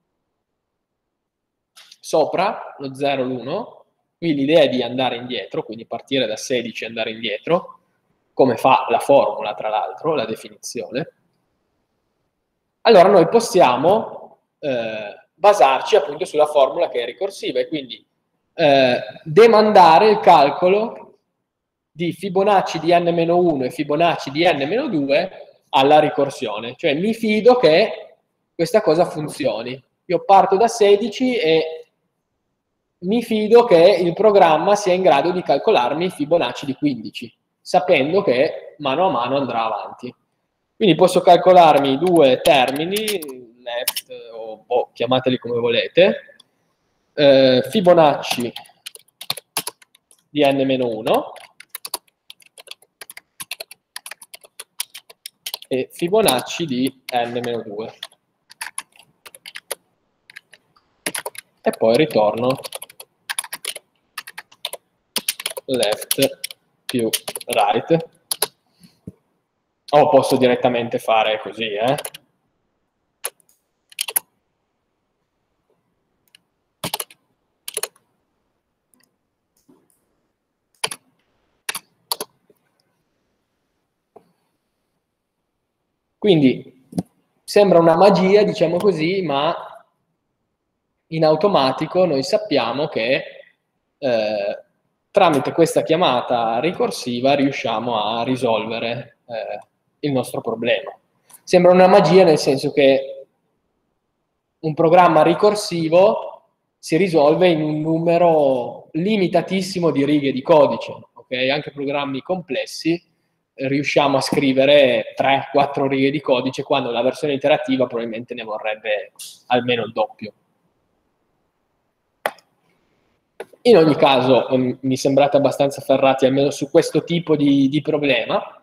sopra lo zero, l'uno, qui l'idea è di andare indietro, quindi partire da sedici e andare indietro, come fa la formula tra l'altro, la definizione. Allora noi possiamo eh, basarci appunto sulla formula che è ricorsiva e quindi eh, demandare il calcolo di Fibonacci di n meno uno e Fibonacci di n meno due alla ricorsione. Cioè mi fido che questa cosa funzioni. Io parto da sedici e mi fido che il programma sia in grado di calcolarmi Fibonacci di quindici, sapendo che mano a mano andrà avanti. Quindi posso calcolarmi due termini, left o boh, chiamateli come volete, eh, Fibonacci di n meno uno e Fibonacci di n meno due. E poi ritorno left più right. O posso direttamente fare così, eh? Quindi sembra una magia, diciamo così, ma in automatico noi sappiamo che eh, tramite questa chiamata ricorsiva riusciamo a risolvere eh, il nostro problema. Sembra una magia nel senso che un programma ricorsivo si risolve in un numero limitatissimo di righe di codice, okay? Anche programmi complessi eh, riusciamo a scrivere tre quattro righe di codice quando la versione iterativa probabilmente ne vorrebbe almeno il doppio. In ogni caso, um, mi sembrate abbastanza ferrati almeno su questo tipo di, di problema.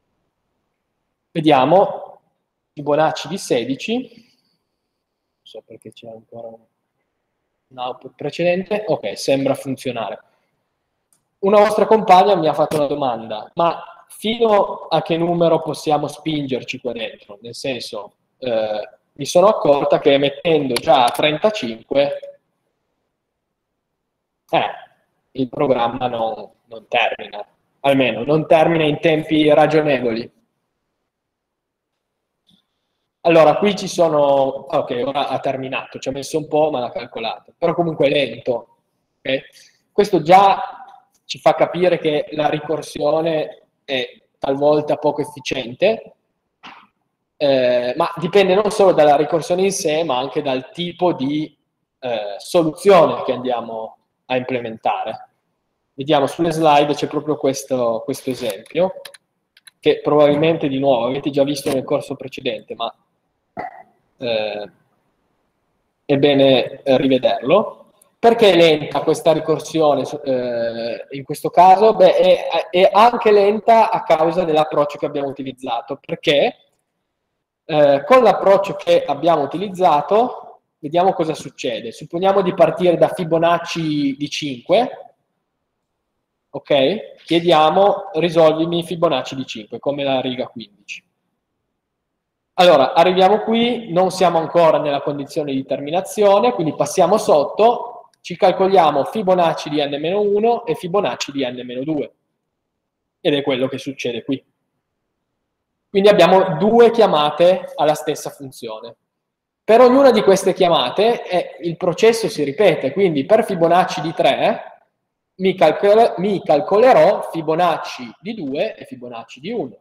Vediamo Fibonacci di sedici. Non so perché c'è ancora un output precedente. Ok, sembra funzionare. Una vostra compagna mi ha fatto una domanda, ma fino a che numero possiamo spingerci qua dentro? Nel senso, eh, mi sono accorta che mettendo già a trentacinque, eh, il programma non, non termina, almeno non termina in tempi ragionevoli. Allora, qui ci sono, ok, ora ha terminato, ci ha messo un po', ma l'ha calcolato, però comunque è lento. Okay? Questo già ci fa capire che la ricorsione è talvolta poco efficiente, eh, ma dipende non solo dalla ricorsione in sé, ma anche dal tipo di eh, soluzione che andiamo a implementare. Vediamo sulle slide, c'è proprio questo, questo esempio, che probabilmente di nuovo avete già visto nel corso precedente, ma eh, è bene rivederlo. Perché è lenta questa ricorsione eh, in questo caso? Beh, è, è anche lenta a causa dell'approccio che abbiamo utilizzato, perché eh, con l'approccio che abbiamo utilizzato, vediamo cosa succede. Supponiamo di partire da Fibonacci di cinque, ok? Chiediamo risolvimi Fibonacci di cinque, come la riga quindici. Allora, arriviamo qui, non siamo ancora nella condizione di terminazione, quindi passiamo sotto, ci calcoliamo Fibonacci di n meno uno e Fibonacci di n meno due. Ed è quello che succede qui. Quindi abbiamo due chiamate alla stessa funzione. Per ognuna di queste chiamate eh, il processo si ripete, quindi per Fibonacci di tre mi, calcol mi calcolerò Fibonacci di due e Fibonacci di uno.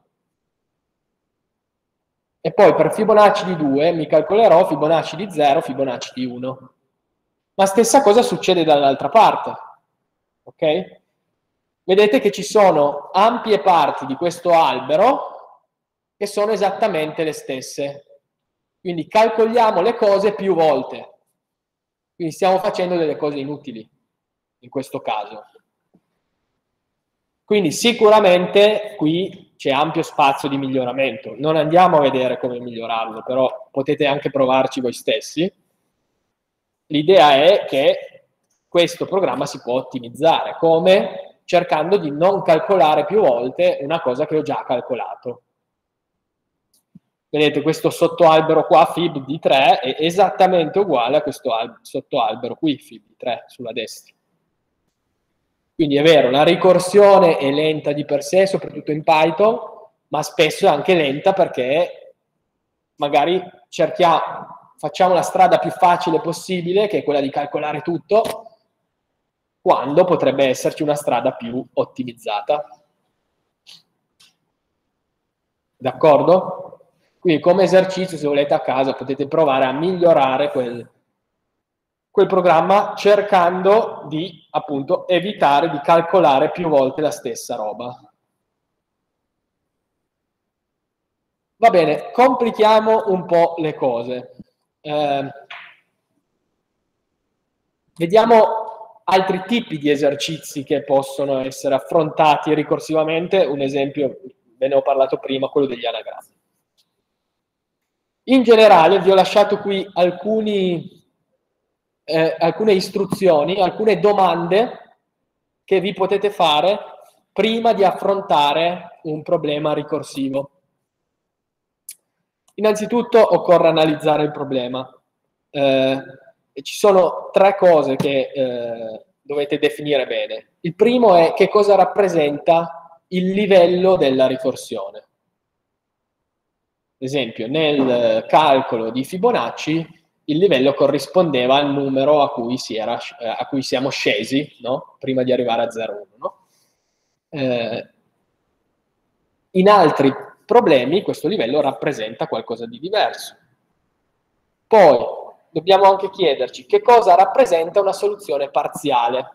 E poi per Fibonacci di due mi calcolerò Fibonacci di zero, Fibonacci di uno. Ma stessa cosa succede dall'altra parte. Ok? Vedete che ci sono ampie parti di questo albero che sono esattamente le stesse. Quindi calcoliamo le cose più volte. Quindi stiamo facendo delle cose inutili in questo caso. Quindi sicuramente qui c'è ampio spazio di miglioramento. Non andiamo a vedere come migliorarlo, però potete anche provarci voi stessi. L'idea è che questo programma si può ottimizzare, come cercando di non calcolare più volte una cosa che ho già calcolato. Vedete, questo sottoalbero qua, Fib di tre, è esattamente uguale a questo sottoalbero qui, Fib di tre, sulla destra. Quindi è vero, la ricorsione è lenta di per sé, soprattutto in Python, ma spesso è anche lenta perché magari cerchiamo, facciamo la strada più facile possibile, che è quella di calcolare tutto, quando potrebbe esserci una strada più ottimizzata. D'accordo? Quindi come esercizio, se volete a casa, potete provare a migliorare quel, quel programma cercando di, appunto, evitare di calcolare più volte la stessa roba. Va bene, complichiamo un po' le cose. Eh, vediamo altri tipi di esercizi che possono essere affrontati ricorsivamente. Un esempio, ve ne ho parlato prima, quello degli anagrammi. In generale vi ho lasciato qui alcuni, eh, alcune istruzioni, alcune domande che vi potete fare prima di affrontare un problema ricorsivo. Innanzitutto occorre analizzare il problema. Eh, ci sono tre cose che eh, dovete definire bene. Il primo è che cosa rappresenta il livello della ricorsione. Ad esempio, nel calcolo di Fibonacci il livello corrispondeva al numero a cui, si era, a cui siamo scesi, no? Prima di arrivare a zero virgola uno. No? Eh, in altri problemi questo livello rappresenta qualcosa di diverso. Poi dobbiamo anche chiederci che cosa rappresenta una soluzione parziale.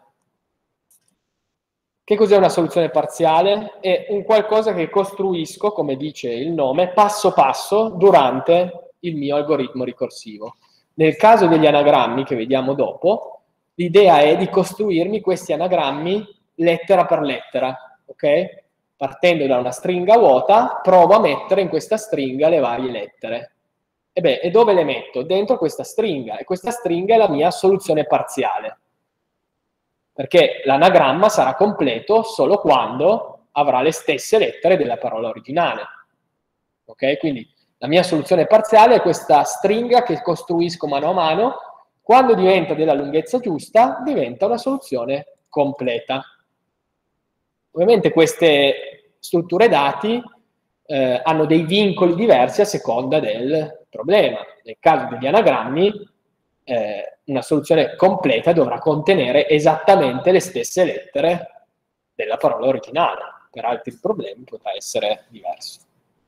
Che cos'è una soluzione parziale? È un qualcosa che costruisco, come dice il nome, passo passo durante il mio algoritmo ricorsivo. Nel caso degli anagrammi, che vediamo dopo, L'idea è di costruirmi questi anagrammi lettera per lettera, ok? Partendo da una stringa vuota, provo a mettere in questa stringa le varie lettere. E beh, e dove le metto? Dentro questa stringa, e questa stringa è la mia soluzione parziale. Perché l'anagramma sarà completo solo quando avrà le stesse lettere della parola originale. Ok? Quindi la mia soluzione parziale è questa stringa che costruisco mano a mano. Quando diventa della lunghezza giusta, diventa una soluzione completa. Ovviamente queste strutture dati eh, hanno dei vincoli diversi a seconda del problema. Nel caso degli anagrammi, eh, una soluzione completa dovrà contenere esattamente le stesse lettere della parola originale. Per altri problemi potrà essere diverso.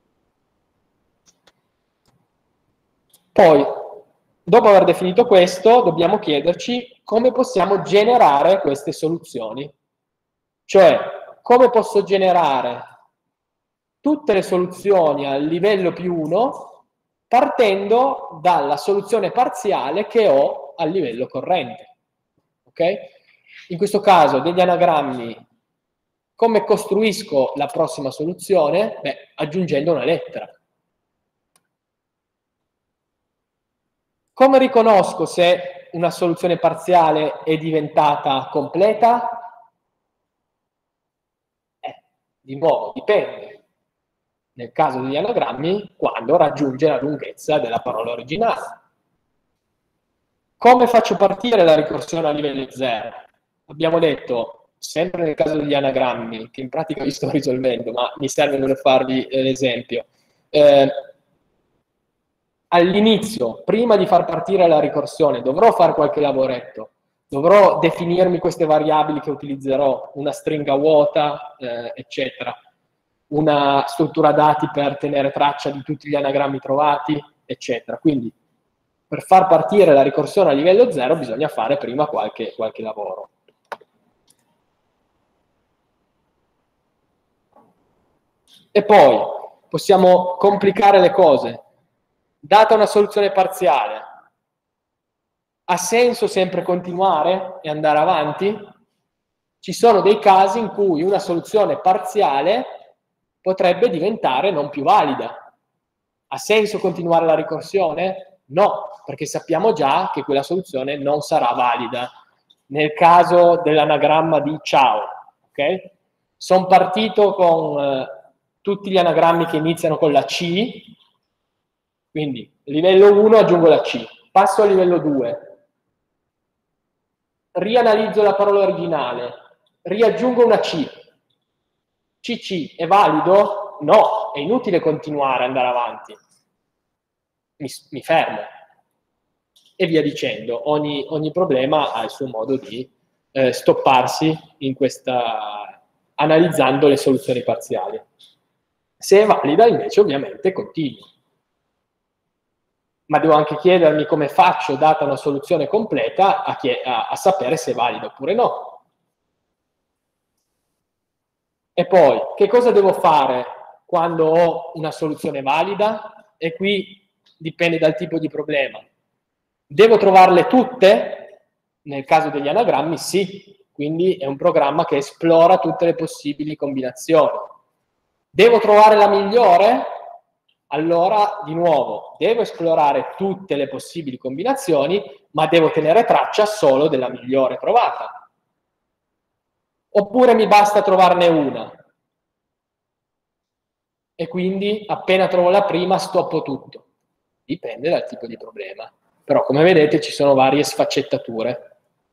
Poi, dopo aver definito questo, dobbiamo chiederci come possiamo generare queste soluzioni. Cioè, come posso generare tutte le soluzioni al livello più uno partendo dalla soluzione parziale che ho al livello corrente. Ok? In questo caso, degli anagrammi, come costruisco la prossima soluzione? Beh, aggiungendo una lettera. Come riconosco se una soluzione parziale è diventata completa? Eh, di nuovo, dipende. Nel caso degli anagrammi, quando raggiunge la lunghezza della parola originale. Come faccio partire la ricorsione a livello zero? Abbiamo detto, sempre nel caso degli anagrammi, che in pratica vi sto risolvendo, ma mi serve per farvi eh, l'esempio. Eh, all'inizio, prima di far partire la ricorsione, dovrò fare qualche lavoretto, dovrò definirmi queste variabili che utilizzerò, una stringa vuota, eh, eccetera, una struttura dati per tenere traccia di tutti gli anagrammi trovati, eccetera. Quindi, per far partire la ricorsione a livello zero bisogna fare prima qualche, qualche lavoro. E poi possiamo complicare le cose. Data una soluzione parziale, ha senso sempre continuare e andare avanti? Ci sono dei casi in cui una soluzione parziale potrebbe diventare non più valida. Ha senso continuare la ricorsione? No, perché sappiamo già che quella soluzione non sarà valida. Nel caso dell'anagramma di ciao, ok? Sono partito con eh, tutti gli anagrammi che iniziano con la C, quindi livello uno aggiungo la C, passo al livello due, rianalizzo la parola originale, riaggiungo una C. C C è valido? No, è inutile continuare ad andare avanti. Mi, mi fermo. E via dicendo. Ogni, ogni problema ha il suo modo di eh, stopparsi in questa, analizzando le soluzioni parziali. Se è valida, invece, ovviamente, continuo. Ma devo anche chiedermi come faccio, data una soluzione completa, a, a, a sapere se è valida oppure no. E poi, che cosa devo fare quando ho una soluzione valida? E qui dipende dal tipo di problema. Devo trovarle tutte? Nel caso degli anagrammi sì, quindi è un programma che esplora tutte le possibili combinazioni. Devo trovare la migliore? Allora, di nuovo, devo esplorare tutte le possibili combinazioni, ma devo tenere traccia solo della migliore trovata. Oppure mi basta trovarne una? E quindi appena trovo la prima stoppo tutto. Dipende dal tipo di problema. Però come vedete ci sono varie sfaccettature.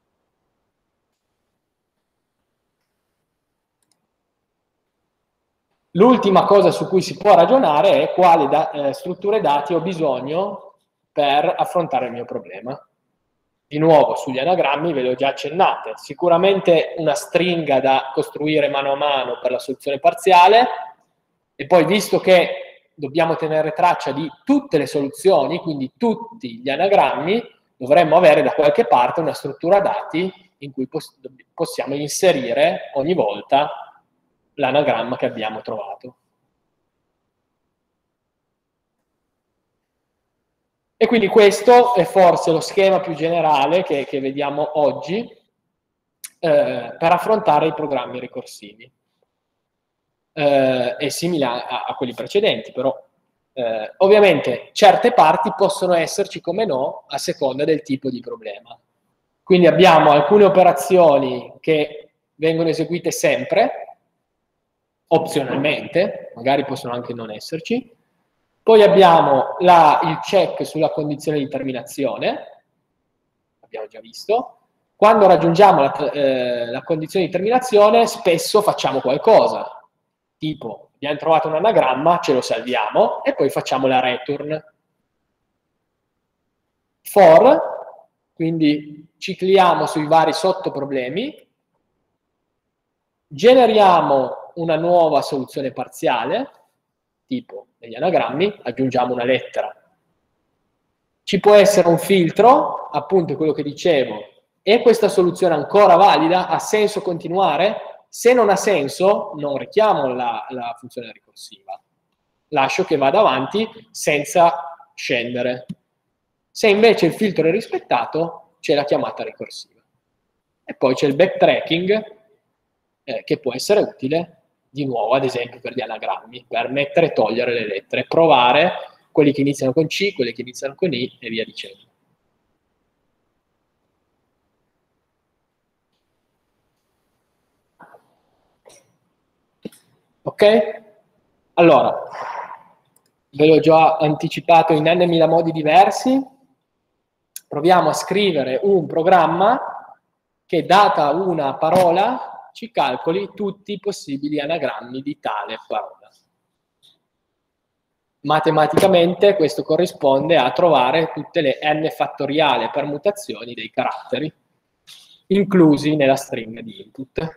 L'ultima cosa su cui si può ragionare è quali da, eh, strutture dati ho bisogno per affrontare il mio problema. Di nuovo, sugli anagrammi ve le ho già accennate. Sicuramente una stringa da costruire mano a mano per la soluzione parziale, e poi visto che dobbiamo tenere traccia di tutte le soluzioni, quindi tutti gli anagrammi, dovremmo avere da qualche parte una struttura dati in cui poss- possiamo inserire ogni volta l'anagramma che abbiamo trovato. E quindi questo è forse lo schema più generale che, che vediamo oggi eh, per affrontare i programmi ricorsivi. Eh, è simile a, a quelli precedenti, però eh, ovviamente certe parti possono esserci come no a seconda del tipo di problema. Quindi abbiamo alcune operazioni che vengono eseguite sempre, opzionalmente, magari possono anche non esserci. Poi abbiamo la, il check sulla condizione di terminazione, abbiamo già visto. Quando raggiungiamo la, eh, la condizione di terminazione, spesso facciamo qualcosa, tipo abbiamo trovato un anagramma, ce lo salviamo e poi facciamo la return. For, quindi cicliamo sui vari sottoproblemi, generiamo una nuova soluzione parziale, tipo negli anagrammi, aggiungiamo una lettera. Ci può essere un filtro, appunto quello che dicevo, è questa soluzione ancora valida? Ha senso continuare? Se non ha senso, non richiamo la, la funzione ricorsiva. Lascio che vada avanti senza scendere. Se invece il filtro è rispettato, c'è la chiamata ricorsiva. E poi c'è il backtracking, eh, che può essere utile, di nuovo, ad esempio, per gli anagrammi, per mettere e togliere le lettere, provare quelli che iniziano con C, quelli che iniziano con I, e via dicendo. Ok? Allora, ve l'ho già anticipato in n mila modi diversi. Proviamo a scrivere un programma che, data una parola, ci calcoli tutti i possibili anagrammi di tale parola. Matematicamente questo corrisponde a trovare tutte le n fattoriale permutazioni dei caratteri, inclusi nella stringa di input.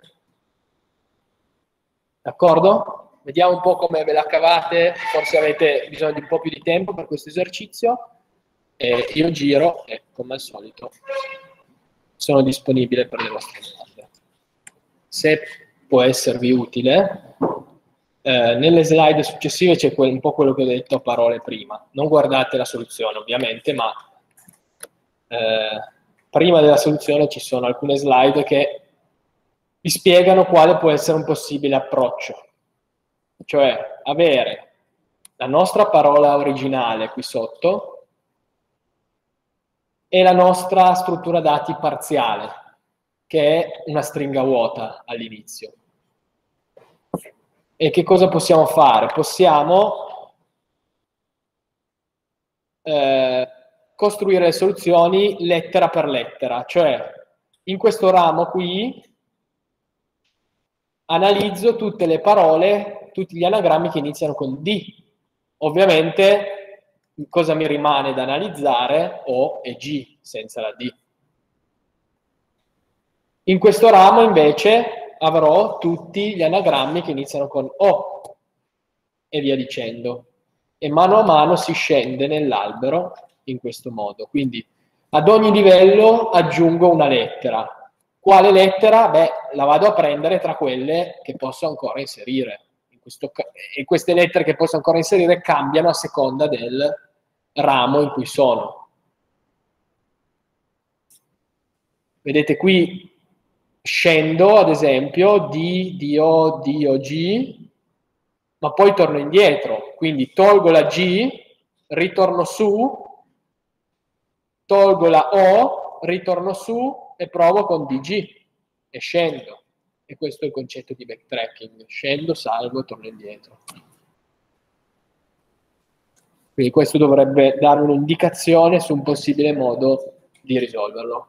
D'accordo? Vediamo un po' come ve la cavate, forse avete bisogno di un po' più di tempo per questo esercizio. E io giro e, come al solito, sono disponibile per le vostre domande. Se può esservi utile, eh, nelle slide successive c'è un po' quello che ho detto a parole prima. Non guardate la soluzione, ovviamente, ma eh, prima della soluzione ci sono alcune slide che vi spiegano quale può essere un possibile approccio. Cioè, avere la nostra parola originale qui sotto e la nostra struttura dati parziale, che è una stringa vuota all'inizio. E che cosa possiamo fare? Possiamo eh, costruire le soluzioni lettera per lettera, cioè in questo ramo qui analizzo tutte le parole, tutti gli anagrammi che iniziano con D. Ovviamente cosa mi rimane da analizzare? O e G, senza la D. In questo ramo invece avrò tutti gli anagrammi che iniziano con O e via dicendo. E mano a mano si scende nell'albero in questo modo. Quindi ad ogni livello aggiungo una lettera. Quale lettera? Beh, la vado a prendere tra quelle che posso ancora inserire. In questo, e queste lettere che posso ancora inserire cambiano a seconda del ramo in cui sono. Vedete qui scendo, ad esempio, D, D, O, D, O, G, ma poi torno indietro. Quindi tolgo la G, ritorno su, tolgo la O, ritorno su e provo con D G e scendo. E questo è il concetto di backtracking. Scendo, salgo e torno indietro. Quindi questo dovrebbe dare un'indicazione su un possibile modo di risolverlo.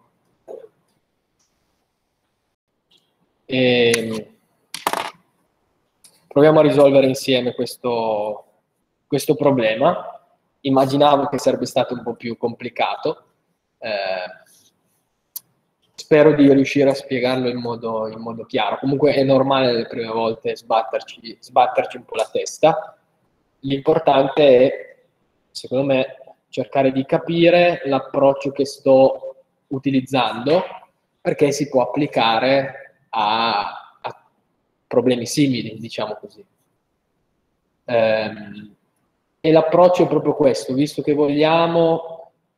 E proviamo a risolvere insieme questo, questo problema. Immaginavo che sarebbe stato un po' più complicato. Eh, spero di riuscire a spiegarlo in modo, in modo chiaro. Comunque è normale le prime volte sbatterci, sbatterci un po' la testa. L'importante è, secondo me, cercare di capire l'approccio che sto utilizzando, perché si può applicare a, a problemi simili, diciamo così. Ehm, e l'approccio è proprio questo, visto che vogliamo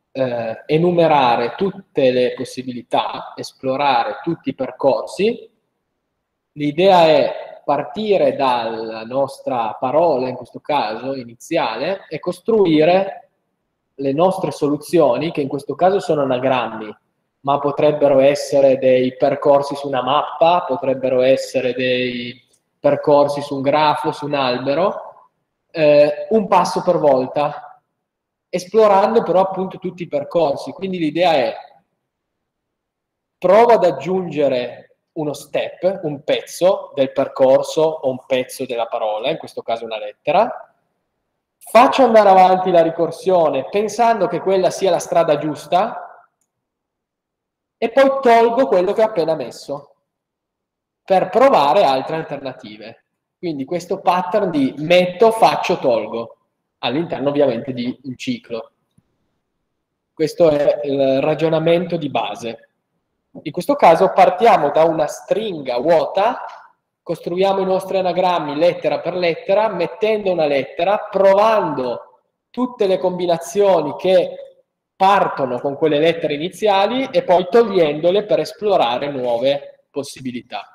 eh, enumerare tutte le possibilità, esplorare tutti i percorsi. L'idea è partire dalla nostra parola, in questo caso iniziale, e costruire le nostre soluzioni, che in questo caso sono anagrammi, ma potrebbero essere dei percorsi su una mappa, potrebbero essere dei percorsi su un grafo, su un albero, eh, un passo per volta, esplorando però appunto tutti i percorsi. Quindi l'idea è: prova ad aggiungere uno step, un pezzo del percorso o un pezzo della parola, in questo caso una lettera, faccio andare avanti la ricorsione pensando che quella sia la strada giusta e poi tolgo quello che ho appena messo per provare altre alternative. Quindi questo pattern di metto, faccio, tolgo, all'interno ovviamente di un ciclo. Questo è il ragionamento di base. In questo caso partiamo da una stringa vuota, costruiamo i nostri anagrammi lettera per lettera, mettendo una lettera, provando tutte le combinazioni che partono con quelle lettere iniziali e poi togliendole per esplorare nuove possibilità.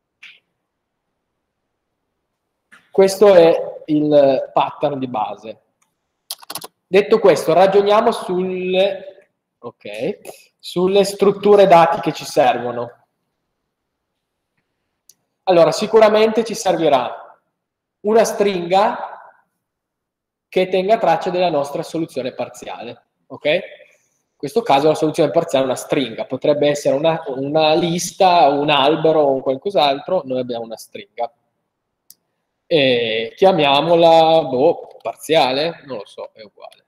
Questo è il pattern di base. Detto questo, ragioniamo sulle, okay, sulle strutture dati che ci servono. Allora, sicuramente ci servirà una stringa che tenga traccia della nostra soluzione parziale. Ok? In questo caso la soluzione parziale è una stringa, potrebbe essere una, una lista, un albero o qualcos'altro, noi abbiamo una stringa. E chiamiamola, boh, parziale, non lo so, è uguale.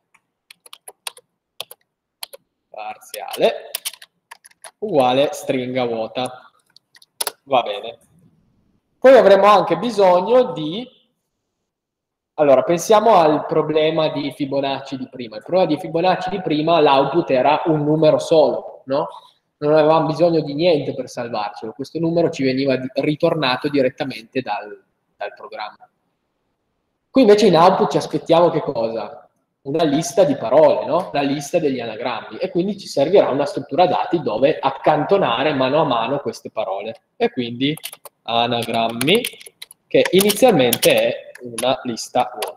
Parziale uguale stringa vuota. Va bene. Poi avremo anche bisogno di... Allora, pensiamo al problema di Fibonacci di prima. Il problema di Fibonacci di prima, l'output era un numero solo, no? Non avevamo bisogno di niente per salvarcelo. Questo numero ci veniva ritornato direttamente dal, dal programma. Qui invece in output ci aspettiamo che cosa? Una lista di parole, no? La lista degli anagrammi. E quindi ci servirà una struttura dati dove accantonare mano a mano queste parole. E quindi anagrammi, che inizialmente è una lista vuota.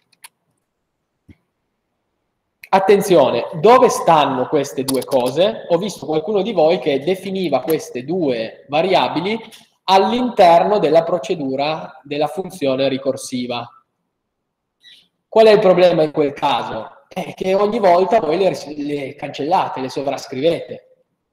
Attenzione, dove stanno queste due cose? Ho visto qualcuno di voi che definiva queste due variabili all'interno della procedura della funzione ricorsiva. Qual è il problema in quel caso? È che ogni volta voi le, le cancellate, le sovrascrivete.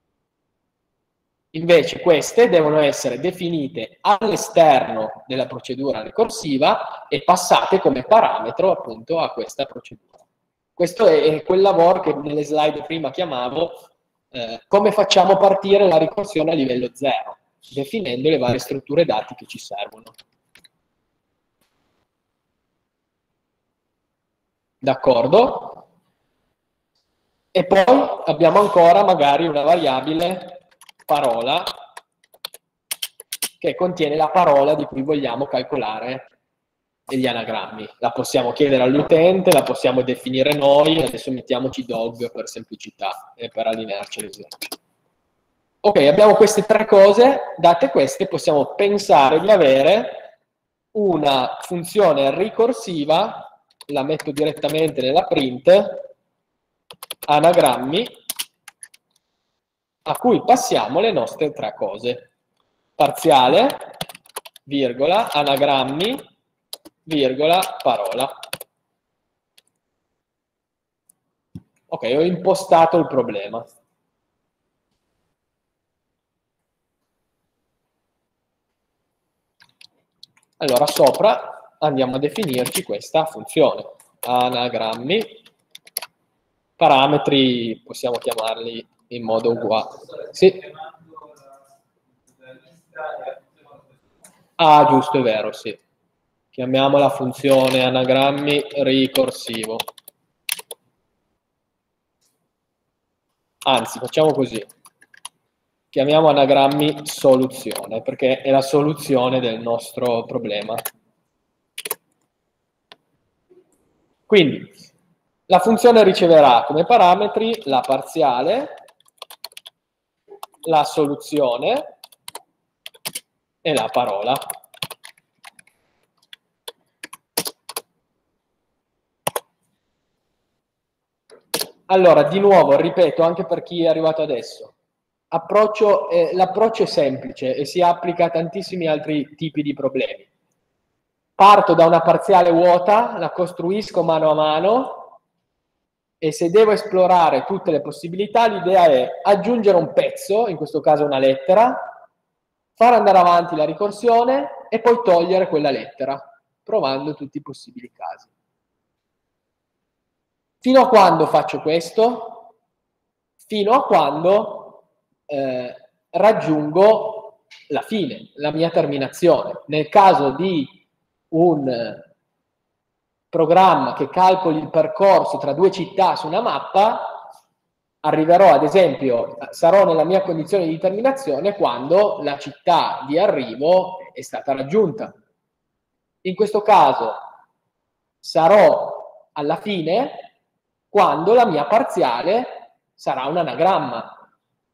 Invece queste devono essere definite all'esterno della procedura ricorsiva e passate come parametro appunto a questa procedura. Questo è quel lavoro che nelle slide prima chiamavo eh, come facciamo partire la ricorsione a livello zero, definendo le varie strutture dati che ci servono. D'accordo? E poi abbiamo ancora magari una variabile parola che contiene la parola di cui vogliamo calcolare gli anagrammi. La possiamo chiedere all'utente, la possiamo definire noi, adesso mettiamoci dog per semplicità e per allinearci l'esempio. Ok, abbiamo queste tre cose, date queste possiamo pensare di avere una funzione ricorsiva, la metto direttamente nella print, anagrammi, a cui passiamo le nostre tre cose. Parziale, virgola, anagrammi, virgola, parola. Ok, ho impostato il problema. Allora, sopra andiamo a definirci questa funzione. Anagrammi, parametri, possiamo chiamarli in modo uguale. Sì. Ah, giusto, è vero, sì. Chiamiamola funzione anagrammi ricorsivo. Anzi, facciamo così. Chiamiamo anagrammi soluzione, perché è la soluzione del nostro problema. Quindi, La funzione riceverà come parametri la parziale, la soluzione e la parola. Allora, di nuovo, ripeto, anche per chi è arrivato adesso, approccio, eh, l'approccio è semplice e si applica a tantissimi altri tipi di problemi. Parto da una parziale vuota, la costruisco mano a mano e se devo esplorare tutte le possibilità, l'idea è aggiungere un pezzo, in questo caso una lettera, far andare avanti la ricorsione e poi togliere quella lettera, provando tutti i possibili casi. Fino a quando faccio questo? Fino a quando eh, raggiungo la fine, la mia terminazione. Nel caso di un programma che calcoli il percorso tra due città su una mappa, arriverò ad esempio, sarò nella mia condizione di terminazione quando la città di arrivo è stata raggiunta. In questo caso sarò alla fine quando la mia parziale sarà un anagramma.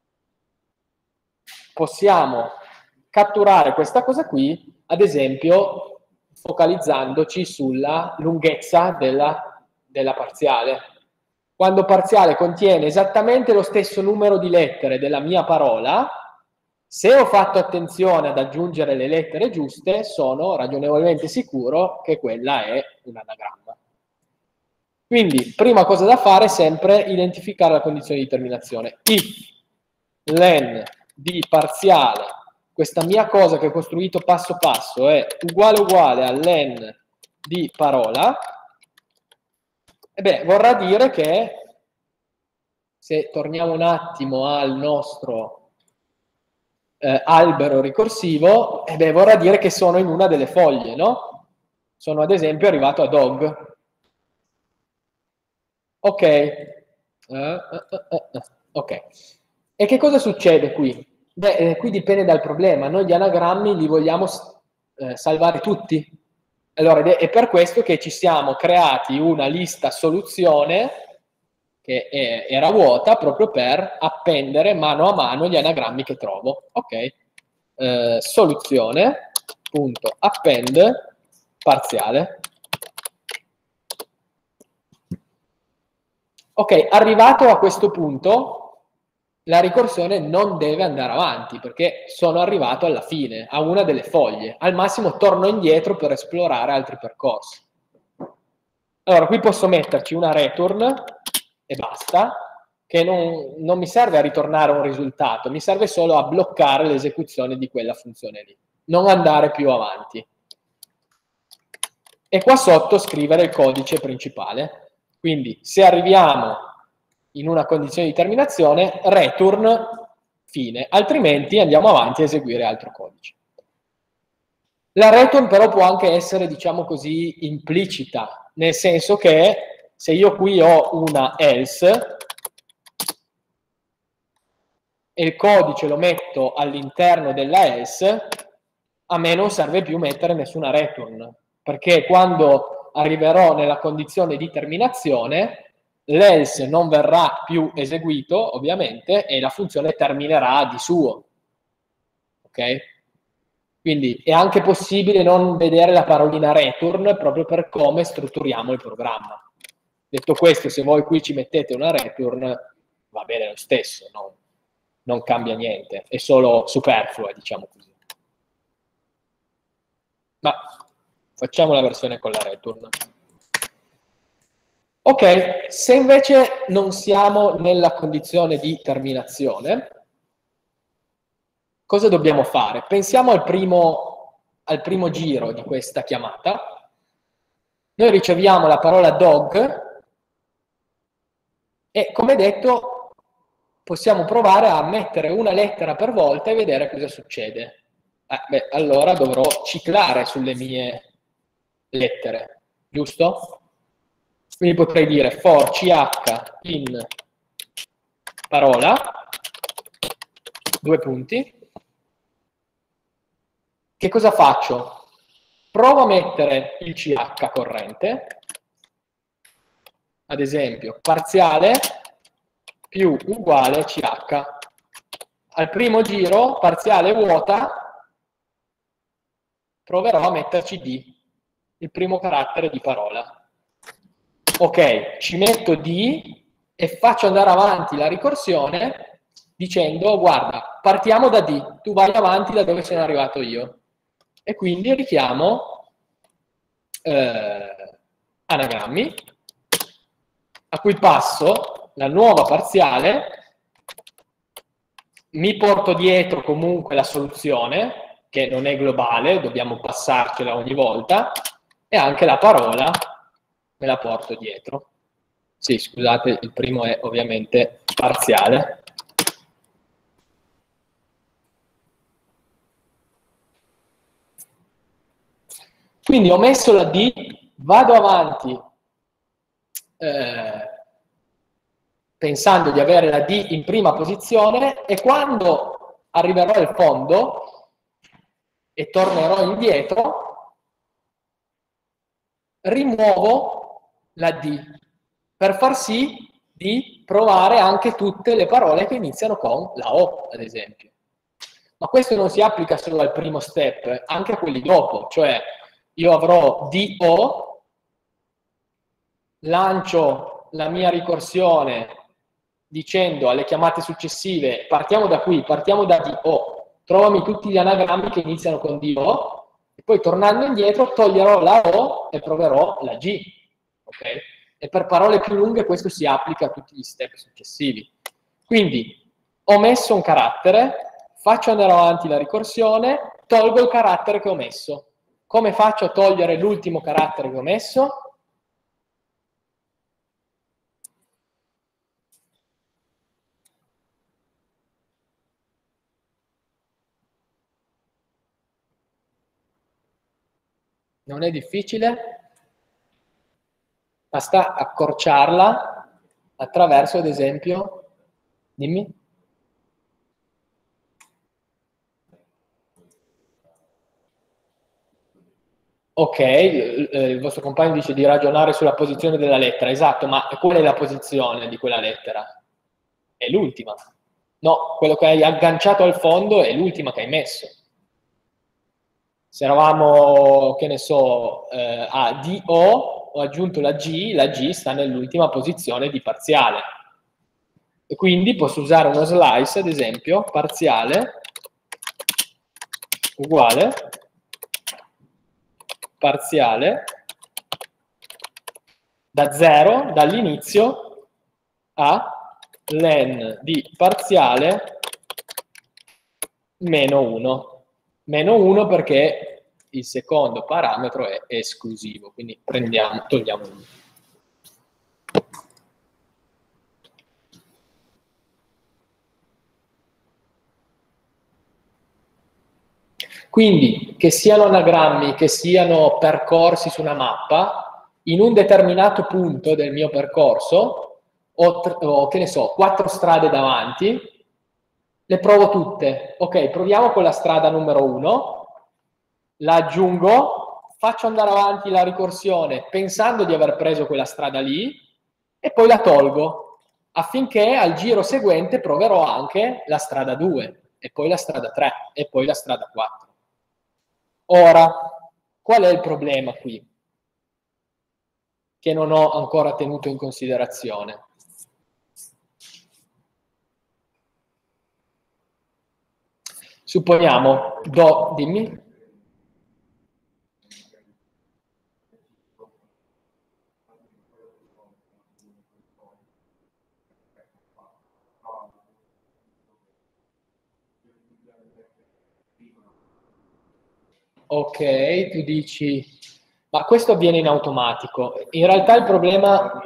Possiamo catturare questa cosa qui, ad esempio, focalizzandoci sulla lunghezza della, della parziale. Quando parziale contiene esattamente lo stesso numero di lettere della mia parola, se ho fatto attenzione ad aggiungere le lettere giuste, sono ragionevolmente sicuro che quella è un anagramma. Quindi, prima cosa da fare è sempre identificare la condizione di terminazione. If len di parziale, questa mia cosa che ho costruito passo passo, è uguale uguale a len di parola, e beh, vorrà dire che, se torniamo un attimo al nostro eh, albero ricorsivo, e beh, vorrà dire che sono in una delle foglie, no? Sono ad esempio arrivato a dog. Ok, uh, uh, uh, uh. Ok. E che cosa succede qui? Beh, eh, qui dipende dal problema. Noi gli anagrammi li vogliamo eh, salvare tutti. Allora, è per questo che ci siamo creati una lista soluzione che è, era vuota proprio per appendere mano a mano gli anagrammi che trovo. Ok, eh, soluzione punto append parziale. Ok, arrivato a questo punto, la ricorsione non deve andare avanti, perché sono arrivato alla fine, a una delle foglie. Al massimo torno indietro per esplorare altri percorsi. Allora, qui posso metterci una return e basta, che non, non mi serve a ritornare un risultato, mi serve solo a bloccare l'esecuzione di quella funzione lì, non andare più avanti. E qua sotto scrivere il codice principale. Quindi se arriviamo in una condizione di terminazione, return fine, altrimenti andiamo avanti a eseguire altro codice. La return però può anche essere, diciamo così, implicita, nel senso che se io qui ho una else e il codice lo metto all'interno della else, a me non serve più mettere nessuna return, perché quando arriverò nella condizione di terminazione, l'else non verrà più eseguito, ovviamente, e la funzione terminerà di suo. Ok? Quindi è anche possibile non vedere la parolina return proprio per come strutturiamo il programma. Detto questo, se voi qui ci mettete una return, va bene lo stesso, no? Non cambia niente, è solo superflua, diciamo così. Ma facciamo la versione con la return. Ok, se invece non siamo nella condizione di terminazione, cosa dobbiamo fare? Pensiamo al primo, al primo giro di questa chiamata. Noi riceviamo la parola dog e, come detto, possiamo provare a mettere una lettera per volta e vedere cosa succede. Eh, beh, allora dovrò ciclare sulle mie lettere, giusto? Quindi potrei dire for ch in parola, due punti. Che cosa faccio? Provo a mettere il ch corrente ad esempio, parziale più uguale C H. Al primo giro, parziale vuota, proverò a metterci D, il primo carattere di parola. Ok, ci metto D e faccio andare avanti la ricorsione dicendo, guarda, partiamo da D, tu vai avanti da dove sono arrivato io. E quindi richiamo eh, anagrammi, a cui passo la nuova parziale, mi porto dietro comunque la soluzione, che non è globale, dobbiamo passarcela ogni volta, e anche la parola me la porto dietro. Sì, scusate, il primo è ovviamente parziale. Quindi ho messo la D, vado avanti eh, pensando di avere la D in prima posizione, e quando arriverò al fondo e tornerò indietro, rimuovo la D per far sì di provare anche tutte le parole che iniziano con la O, ad esempio. Ma questo non si applica solo al primo step, anche a quelli dopo, cioè io avrò D O, lancio la mia ricorsione dicendo alle chiamate successive partiamo da qui, partiamo da D O, trovami tutti gli anagrammi che iniziano con D O, e poi tornando indietro toglierò la O e proverò la G. Okay? E per parole più lunghe questo si applica a tutti gli step successivi. Quindi ho messo un carattere, faccio andare avanti la ricorsione, tolgo il carattere che ho messo. Come faccio a togliere l'ultimo carattere che ho messo? Non è difficile? Basta accorciarla attraverso, ad esempio, dimmi. Ok, eh, il vostro compagno dice di ragionare sulla posizione della lettera, esatto, ma qual è la posizione di quella lettera? È l'ultima. No, quello che hai agganciato al fondo è l'ultima che hai messo. Se eravamo, che ne so, eh, a D O, ho aggiunto la G, la G sta nell'ultima posizione di parziale. E quindi posso usare uno slice, ad esempio, parziale uguale parziale da zero, dall'inizio, a len di parziale meno uno. Meno uno perché il secondo parametro è esclusivo, quindi prendiamo, togliamo uno. Quindi, che siano anagrammi, che siano percorsi su una mappa, in un determinato punto del mio percorso, ho, ho che ne so, quattro strade davanti, le provo tutte. Ok, proviamo con la strada numero uno, la aggiungo, faccio andare avanti la ricorsione pensando di aver preso quella strada lì, e poi la tolgo, affinché al giro seguente proverò anche la strada due, e poi la strada tre, e poi la strada quattro. Ora, qual è il problema qui? Che non ho ancora tenuto in considerazione. Supponiamo, do, dimmi. Ok, tu dici, ma questo avviene in automatico. In realtà il problema...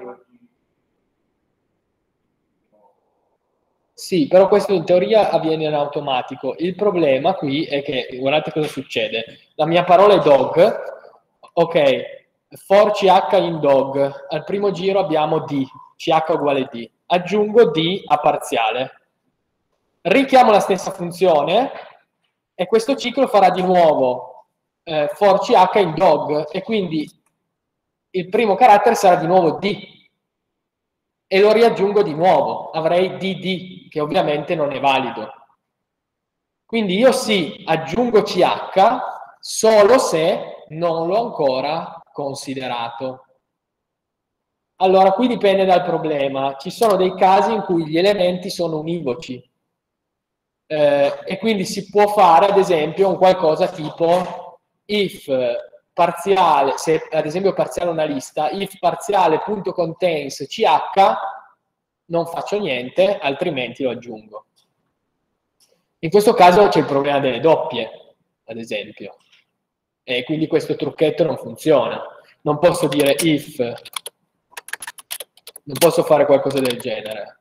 Sì, però questo in teoria avviene in automatico. Il problema qui è che, guardate cosa succede. La mia parola è dog, ok, for ch in dog, al primo giro abbiamo d, ch uguale d. Aggiungo d a parziale. Richiamo la stessa funzione e questo ciclo farà di nuovo eh, for ch in dog, e quindi il primo carattere sarà di nuovo d. e lo riaggiungo di nuovo, avrei D D, che ovviamente non è valido. Quindi io sì, aggiungo C H solo se non l'ho ancora considerato. Allora, qui dipende dal problema. Ci sono dei casi in cui gli elementi sono univoci eh, e quindi si può fare, ad esempio, un qualcosa tipo if parziale, se ad esempio parziale una lista, if parziale.contains ch, non faccio niente, altrimenti lo aggiungo. In questo caso c'è il problema delle doppie, ad esempio, e quindi questo trucchetto non funziona. Non posso dire if, non posso fare qualcosa del genere.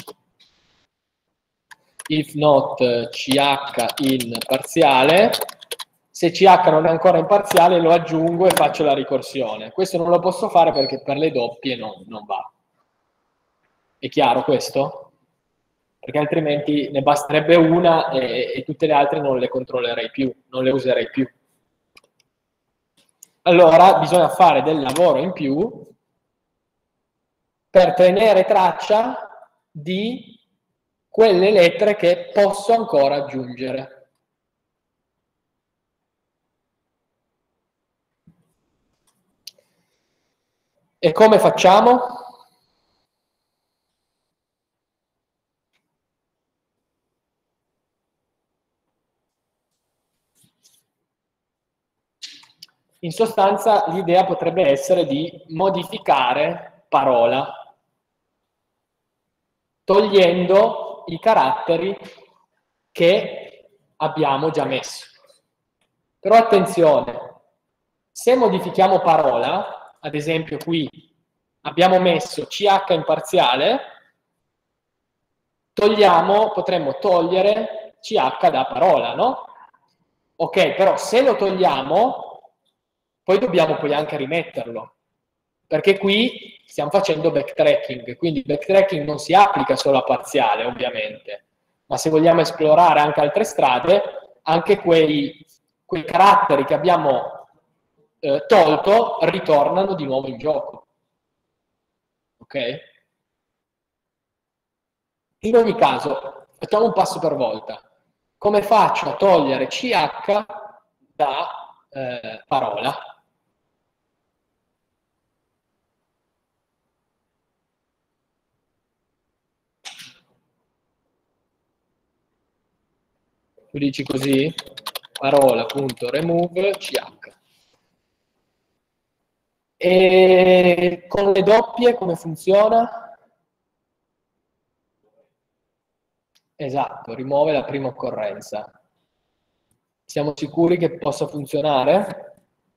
If not ch in parziale, se ch non è ancora in parziale lo aggiungo e faccio la ricorsione. Questo non lo posso fare perché per le doppie non, non va. È chiaro questo? Perché altrimenti ne basterebbe una e, e tutte le altre non le controllerei più, non le userei più. Allora bisogna fare del lavoro in più per tenere traccia di quelle lettere che posso ancora aggiungere. E come facciamo? In sostanza l'idea potrebbe essere di modificare parola, togliendo i caratteri che abbiamo già messo. Però attenzione, se modifichiamo parola, ad esempio qui abbiamo messo ch in parziale, togliamo, potremmo togliere ch da parola, no? Ok, però se lo togliamo, poi dobbiamo poi anche rimetterlo, perché qui stiamo facendo backtracking, quindi backtracking non si applica solo a parziale, ovviamente, ma se vogliamo esplorare anche altre strade, anche quei, quei caratteri che abbiamo eh, tolto ritornano di nuovo in gioco. Ok? In ogni caso, facciamo un passo per volta. Come faccio a togliere ch da eh, parola? Tu dici così, parola.remove ch. E con le doppie come funziona? Esatto, rimuove la prima occorrenza. Siamo sicuri che possa funzionare?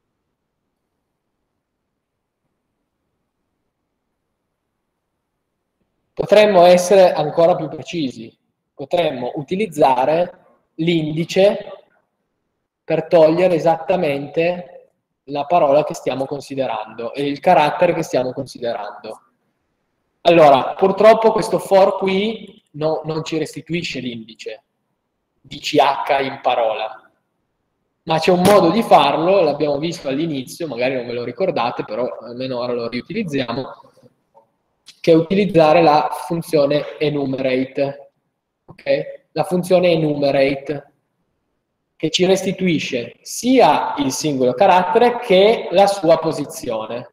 Potremmo essere ancora più precisi. Potremmo utilizzare l'indice per togliere esattamente la parola che stiamo considerando e il carattere che stiamo considerando. Allora, purtroppo questo for qui no, non ci restituisce l'indice di ch in parola, ma c'è un modo di farlo, l'abbiamo visto all'inizio, magari non ve lo ricordate, però almeno ora lo riutilizziamo, che è utilizzare la funzione enumerate. Okay? La funzione enumerate che ci restituisce sia il singolo carattere che la sua posizione.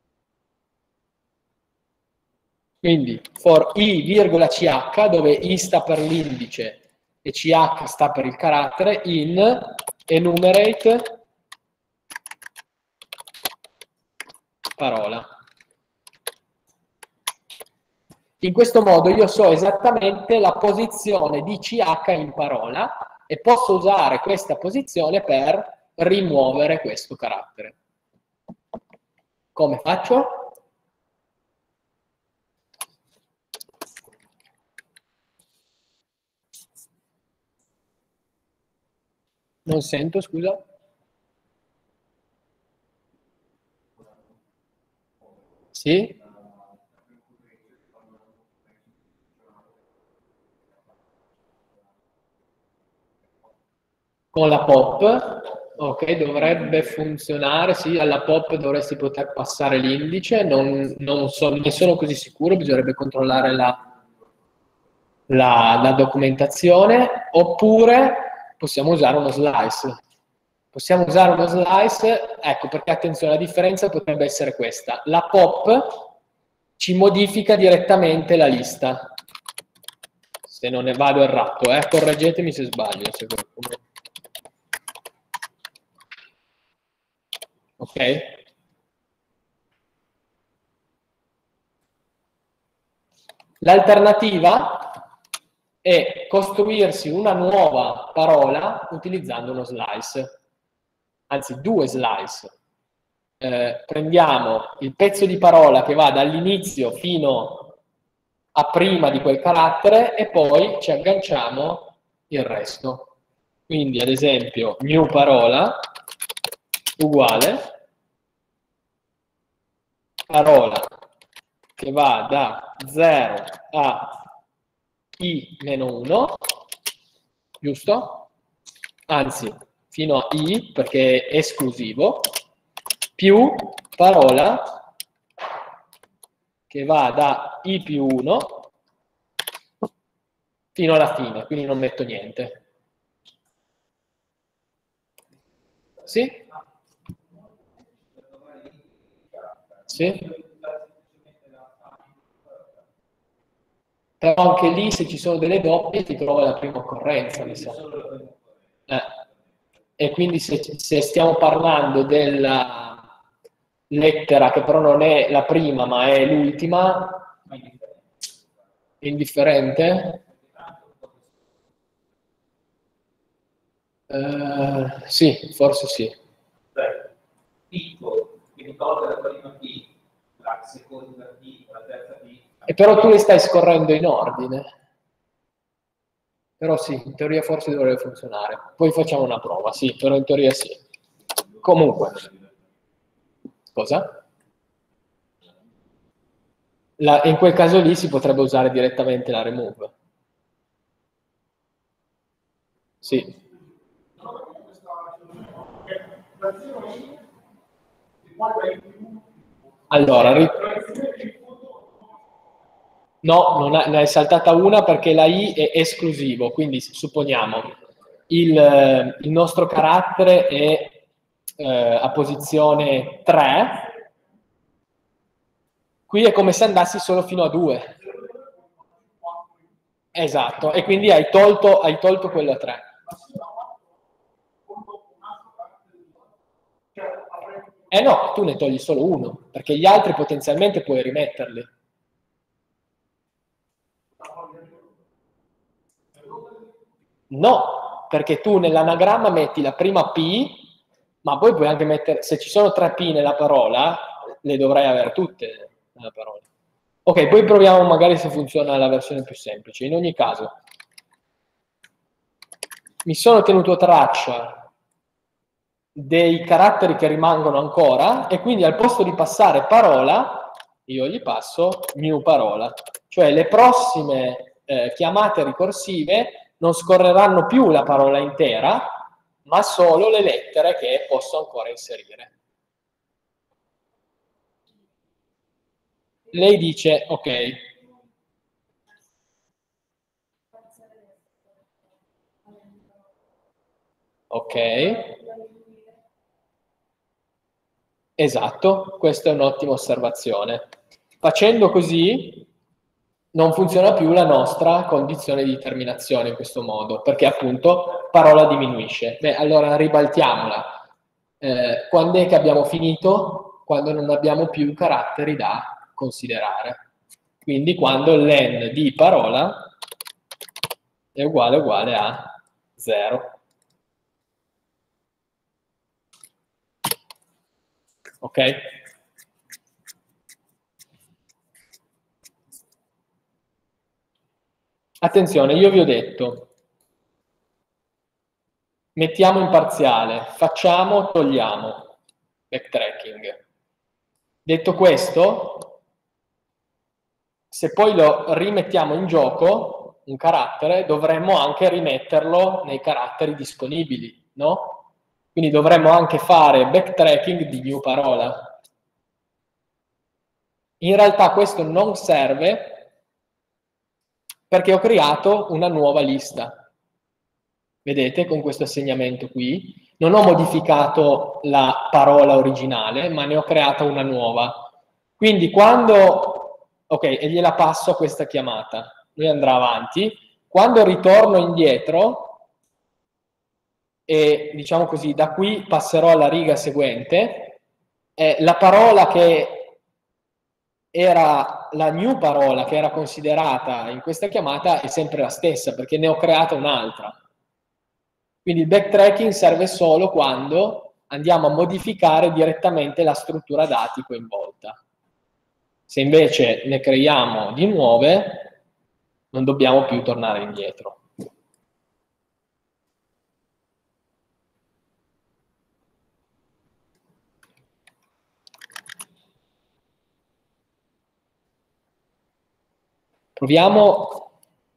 Quindi for i, virgola ch, dove i sta per l'indice e ch sta per il carattere, in enumerate parola. In questo modo io so esattamente la posizione di ch in parola e posso usare questa posizione per rimuovere questo carattere. Come faccio? Non sento, scusa. Sì? Con la pop. Ok, dovrebbe funzionare, sì, alla pop dovresti poter passare l'indice, non, non so, ne sono così sicuro, bisognerebbe controllare la, la, la documentazione, oppure possiamo usare uno slice. Possiamo usare uno slice, ecco perché attenzione, la differenza potrebbe essere questa. La pop ci modifica direttamente la lista, se non ne vado errato, eh? Correggetemi se sbaglio. Se qualcuno... Ok? L'alternativa è costruirsi una nuova parola utilizzando uno slice, anzi due slice. Eh, prendiamo il pezzo di parola che va dall'inizio fino a prima di quel carattere e poi ci agganciamo il resto. Quindi, ad esempio, new parola uguale parola che va da zero a i meno uno, giusto? Anzi, fino a i, perché è esclusivo, più parola che va da i più uno fino alla fine, quindi non metto niente. Sì? Sì? Però anche lì, se ci sono delle doppie, ti trova la prima occorrenza, mi sa. Eh. E quindi se, se stiamo parlando della lettera che però non è la prima ma è l'ultima, è indifferente? Eh, sì, forse sì. Cioè, picco, che ricorda la prima P, la seconda P, la terza P. E però tu le stai scorrendo in ordine. Però sì, in teoria forse dovrebbe funzionare. Poi facciamo una prova, sì, però in teoria sì. Comunque. Cosa? La, in quel caso lì si potrebbe usare direttamente la remove. Sì. Allora, no, non è, ne è saltata una perché la i è esclusivo, quindi supponiamo il, il nostro carattere è eh, a posizione tre, qui è come se andassi solo fino a due. Esatto, e quindi hai tolto, hai tolto quello a tre. Eh no, tu ne togli solo uno, perché gli altri potenzialmente puoi rimetterli. No, perché tu nell'anagramma metti la prima P, ma poi puoi anche mettere, se ci sono tre P nella parola, le dovrai avere tutte nella parola. Ok, poi proviamo magari se funziona la versione più semplice. In ogni caso, mi sono tenuto traccia dei caratteri che rimangono ancora e quindi al posto di passare parola, io gli passo new parola. Cioè le prossime eh, chiamate ricorsive non scorreranno più la parola intera, ma solo le lettere che posso ancora inserire. Lei dice, ok. Ok. Esatto, questa è un'ottima osservazione. Facendo così non funziona più la nostra condizione di terminazione in questo modo, perché appunto parola diminuisce. Beh, allora ribaltiamola. Eh, quando è che abbiamo finito? Quando non abbiamo più caratteri da considerare. Quindi quando l'en di parola è uguale uguale a zero. Ok? Attenzione, io vi ho detto, mettiamo in parziale, facciamo, togliamo, backtracking. Detto questo, se poi lo rimettiamo in gioco, un carattere, dovremmo anche rimetterlo nei caratteri disponibili, no? Quindi dovremmo anche fare backtracking di new parola. In realtà questo non serve perché ho creato una nuova lista. Vedete, con questo assegnamento qui, non ho modificato la parola originale, ma ne ho creata una nuova. Quindi quando, ok, e gliela passo a questa chiamata, lui andrà avanti, quando ritorno indietro, e diciamo così, da qui passerò alla riga seguente, eh, la parola che era la new parola che era considerata in questa chiamata è sempre la stessa, perché ne ho creata un'altra. Quindi il backtracking serve solo quando andiamo a modificare direttamente la struttura dati coinvolta. Se invece ne creiamo di nuove, non dobbiamo più tornare indietro. Proviamo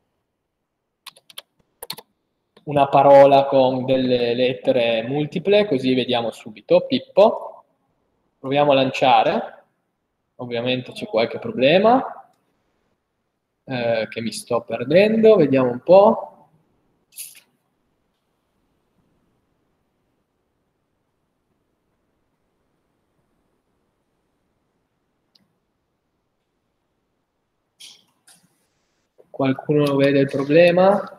una parola con delle lettere multiple, così vediamo subito. Pippo. Proviamo a lanciare. Ovviamente c'è qualche problema eh, che mi sto perdendo. Vediamo un po'. Qualcuno vede il problema?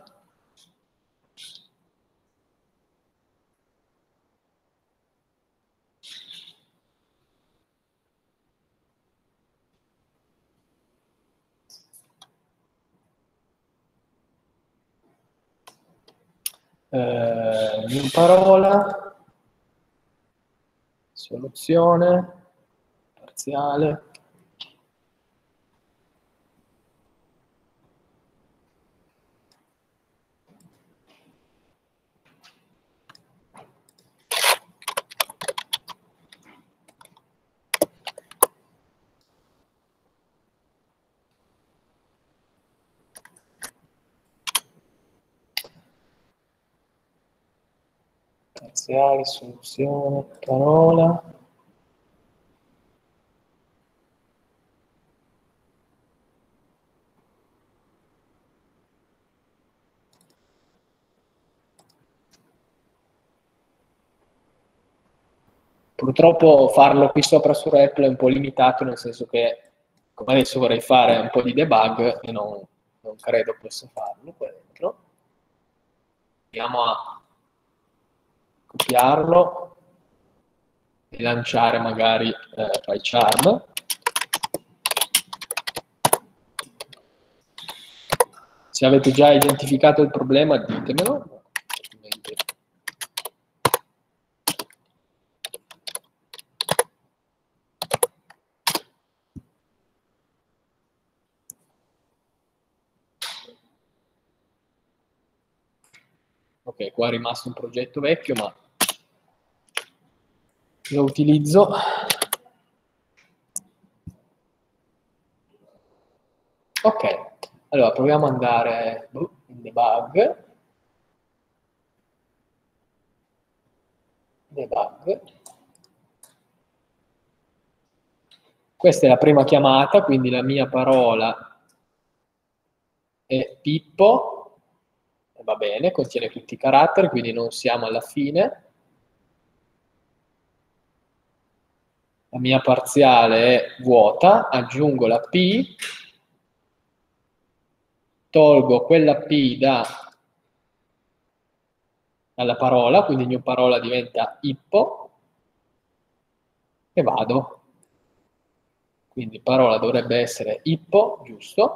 Eh, in parola, soluzione, parziale. Parziale, soluzione, parola. Purtroppo farlo qui sopra su R E P L è un po' limitato, nel senso che come adesso vorrei fare un po' di debug e non, non credo possa farlo qua dentro. Andiamo a copiarlo e lanciare magari eh, PyCharm. Se avete già identificato il problema ditemelo. Ok, qua è rimasto un progetto vecchio, ma lo utilizzo. Ok, allora proviamo ad andare in debug. Debug. Questa è la prima chiamata, quindi la mia parola è Pippo. Va bene, contiene tutti i caratteri, quindi non siamo alla fine. La mia parziale è vuota, aggiungo la P, tolgo quella P da, dalla parola, quindi new parola diventa Ippo, e vado. Quindi parola dovrebbe essere Ippo, giusto?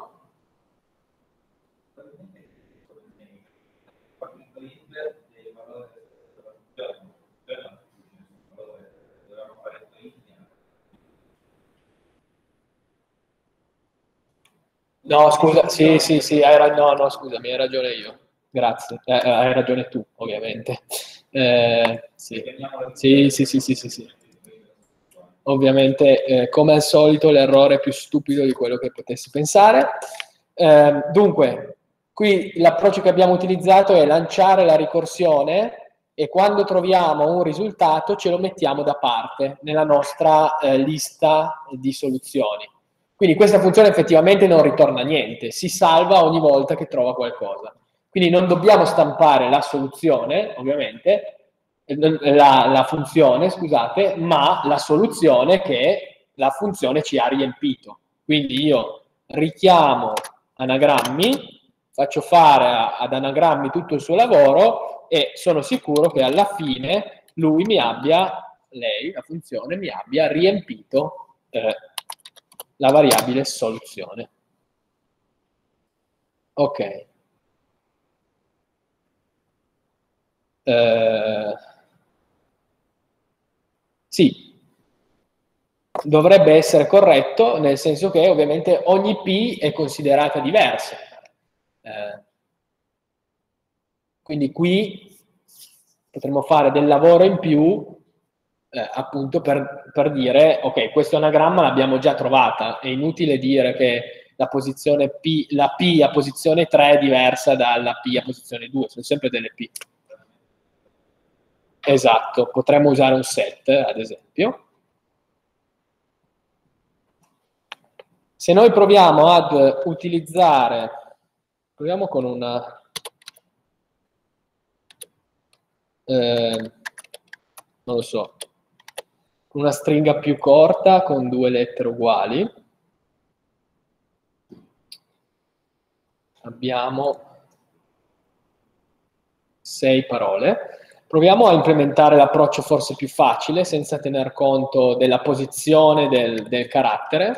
No, scusa, sì, sì, sì, hai ragione, no, no, scusami, hai ragione io. Grazie, eh, hai ragione tu, ovviamente. Eh, sì. Sì, sì, sì, sì, sì, sì. Ovviamente, eh, come al solito, l'errore è più stupido di quello che potessi pensare. Eh, dunque, qui l'approccio che abbiamo utilizzato è lanciare la ricorsione e quando troviamo un risultato ce lo mettiamo da parte nella nostra eh, lista di soluzioni. Quindi questa funzione effettivamente non ritorna niente, si salva ogni volta che trova qualcosa. Quindi non dobbiamo stampare la soluzione, ovviamente, la, la funzione, scusate, ma la soluzione che la funzione ci ha riempito. Quindi io richiamo anagrammi, faccio fare ad anagrammi tutto il suo lavoro e sono sicuro che alla fine lui mi abbia, lei, la funzione, mi abbia riempito eh, la variabile soluzione. Ok. Eh, sì, dovrebbe essere corretto, nel senso che ovviamente ogni P è considerata diversa. Eh, quindi qui potremmo fare del lavoro in più eh, appunto per, per dire, ok, questo anagramma l'abbiamo già trovata, è inutile dire che la posizione P, la P a posizione tre è diversa dalla P a posizione due, sono sempre delle P. Esatto, potremmo usare un set, ad esempio. Se noi proviamo ad utilizzare, proviamo con una, eh, non lo so, una stringa più corta con due lettere uguali, abbiamo sei parole. Proviamo a implementare l'approccio forse più facile, senza tener conto della posizione del, del carattere.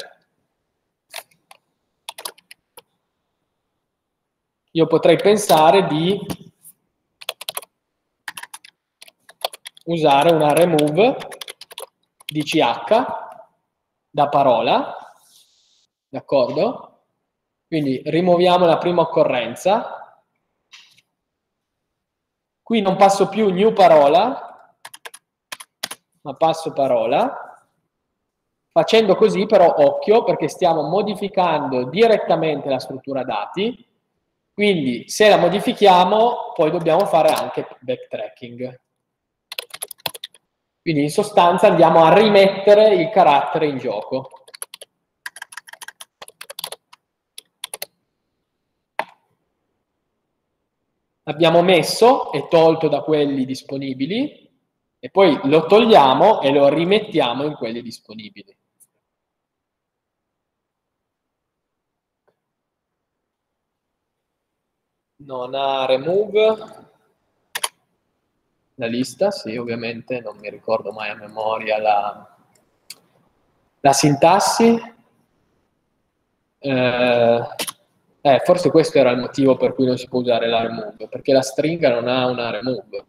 Io potrei pensare di usare una remove di C H da parola, d'accordo? Quindi rimuoviamo la prima occorrenza. Qui non passo più new parola, ma passo parola. Facendo così però occhio, perché stiamo modificando direttamente la struttura dati, quindi se la modifichiamo poi dobbiamo fare anche backtracking. Quindi in sostanza andiamo a rimettere il carattere in gioco. Abbiamo messo e tolto da quelli disponibili e poi lo togliamo e lo rimettiamo in quelli disponibili. Non ha remove la lista, sì, ovviamente non mi ricordo mai a memoria la, la sintassi. Eh, eh, forse questo era il motivo per cui non si può usare la remove, perché la stringa non ha una remove.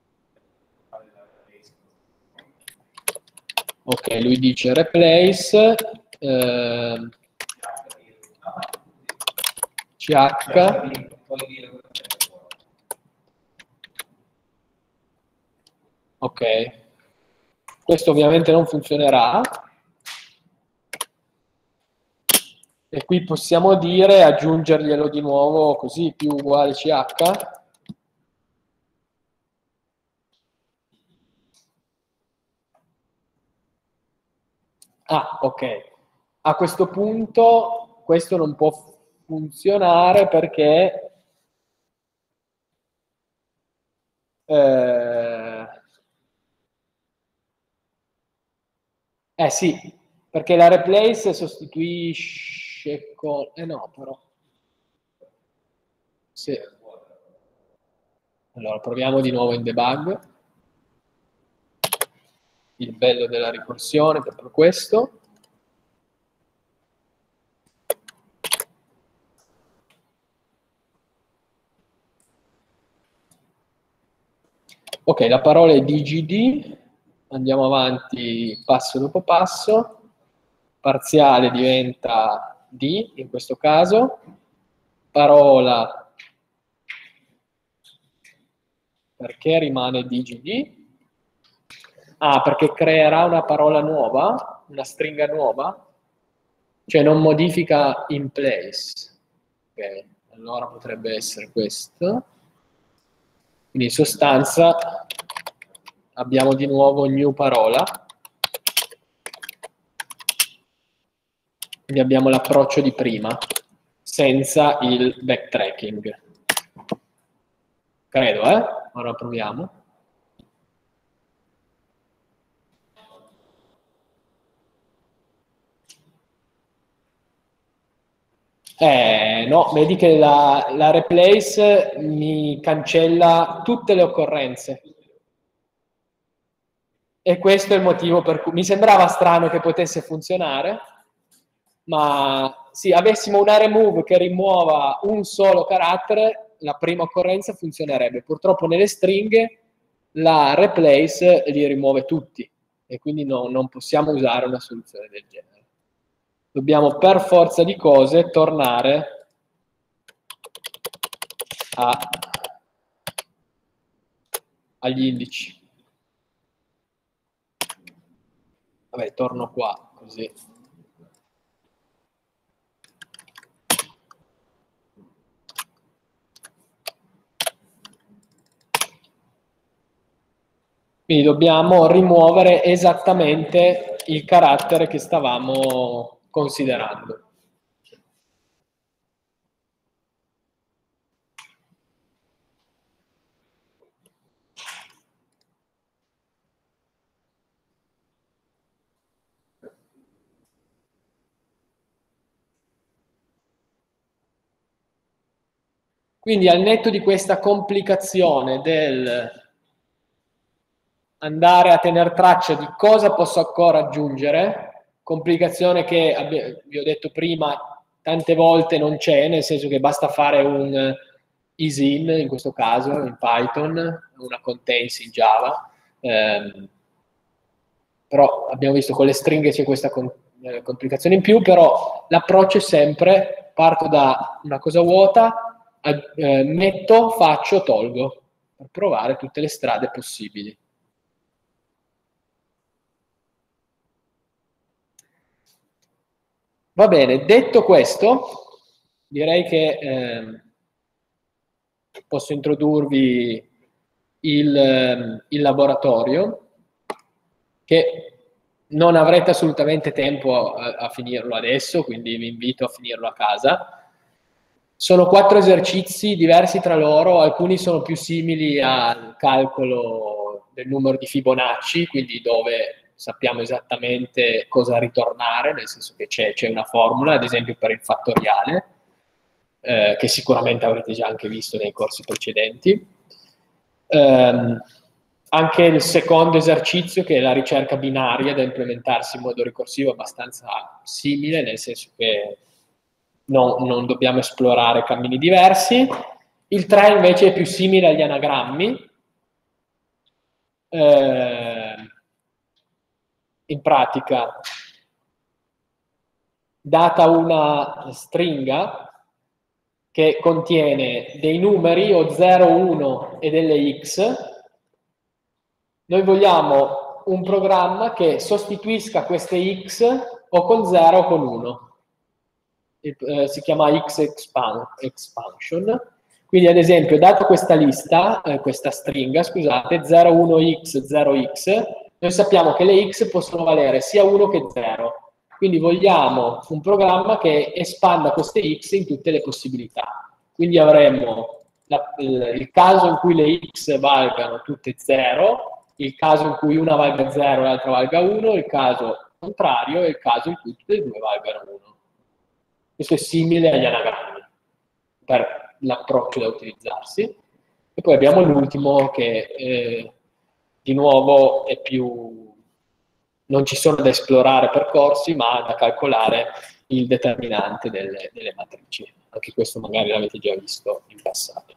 Ok, lui dice replace eh, ch. Ok, questo ovviamente non funzionerà. E qui possiamo dire, aggiungerglielo di nuovo così, più uguale ch. Ah, ok. A questo punto questo non può funzionare perché eh, eh sì, perché la replace sostituisce con... Eh no, però... Sì. Allora, proviamo di nuovo in debug. Il bello della ricorsione è proprio questo. Ok, la parola è D G D. Andiamo avanti passo dopo passo. Parziale diventa D in questo caso. Parola, perché rimane D G D? Ah, perché creerà una parola nuova, una stringa nuova, cioè non modifica in place. Ok, allora potrebbe essere questo. Quindi in sostanza abbiamo di nuovo new parola, quindi abbiamo l'approccio di prima, senza il backtracking. Credo, eh? Ora proviamo. Eh, no, vedi che la, la replace mi cancella tutte le occorrenze. E questo è il motivo per cui mi sembrava strano che potesse funzionare, ma se avessimo una remove che rimuova un solo carattere, la prima occorrenza funzionerebbe. Purtroppo nelle stringhe la replace li rimuove tutti e quindi no, non possiamo usare una soluzione del genere. Dobbiamo per forza di cose tornare a, agli indici. Vabbè, torno qua, così. Quindi dobbiamo rimuovere esattamente il carattere che stavamo considerando. Quindi al netto di questa complicazione del andare a tenere traccia di cosa posso ancora aggiungere, complicazione che vi ho detto prima tante volte non c'è, nel senso che basta fare un isin, in questo caso in Python, una contains in Java, ehm, però abbiamo visto con le stringhe c'è questa complicazione in più, però l'approccio è sempre, parto da una cosa vuota, eh, metto, faccio, tolgo, per provare tutte le strade possibili. Va bene, detto questo, direi che eh, posso introdurvi il, eh, il laboratorio, che non avrete assolutamente tempo a, a finirlo adesso, quindi vi invito a finirlo a casa. Sono quattro esercizi diversi tra loro, alcuni sono più simili al calcolo del numero di Fibonacci, quindi dove sappiamo esattamente cosa ritornare, nel senso che c'è una formula, ad esempio per il fattoriale, eh, che sicuramente avrete già anche visto nei corsi precedenti. Um, anche il secondo esercizio, che è la ricerca binaria da implementarsi in modo ricorsivo, abbastanza simile, nel senso che no, non dobbiamo esplorare cammini diversi. Il tre invece è più simile agli anagrammi. Eh, in pratica, data una stringa che contiene dei numeri o zero, uno e delle x, noi vogliamo un programma che sostituisca queste x o con zero o con uno. Eh, si chiama x expansion. Quindi ad esempio, dato questa lista, eh, questa stringa, scusate, zero, uno x, zero x, noi sappiamo che le x possono valere sia uno che zero. Quindi vogliamo un programma che espanda queste x in tutte le possibilità. Quindi avremo la, il, il caso in cui le x valgano tutte zero, il caso in cui una valga zero e l'altra valga uno, il caso contrario e il caso in cui tutte e due valgano uno. Questo è simile agli anagrammi per l'approccio da utilizzarsi. E poi abbiamo l'ultimo che eh, di nuovo è più... non ci sono da esplorare percorsi, ma da calcolare il determinante delle, delle matrici. Anche questo magari l'avete già visto in passato.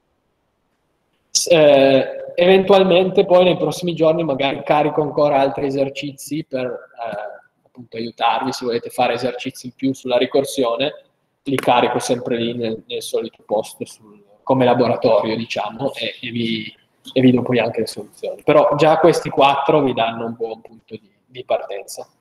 Eh, eventualmente poi nei prossimi giorni magari carico ancora altri esercizi per eh, appunto aiutarvi, se volete fare esercizi in più sulla ricorsione, li carico sempre lì nel, nel solito posto sul, come laboratorio, diciamo, e, e, vi, e vi do poi anche le soluzioni. Però già questi quattro vi danno un buon punto di, di partenza.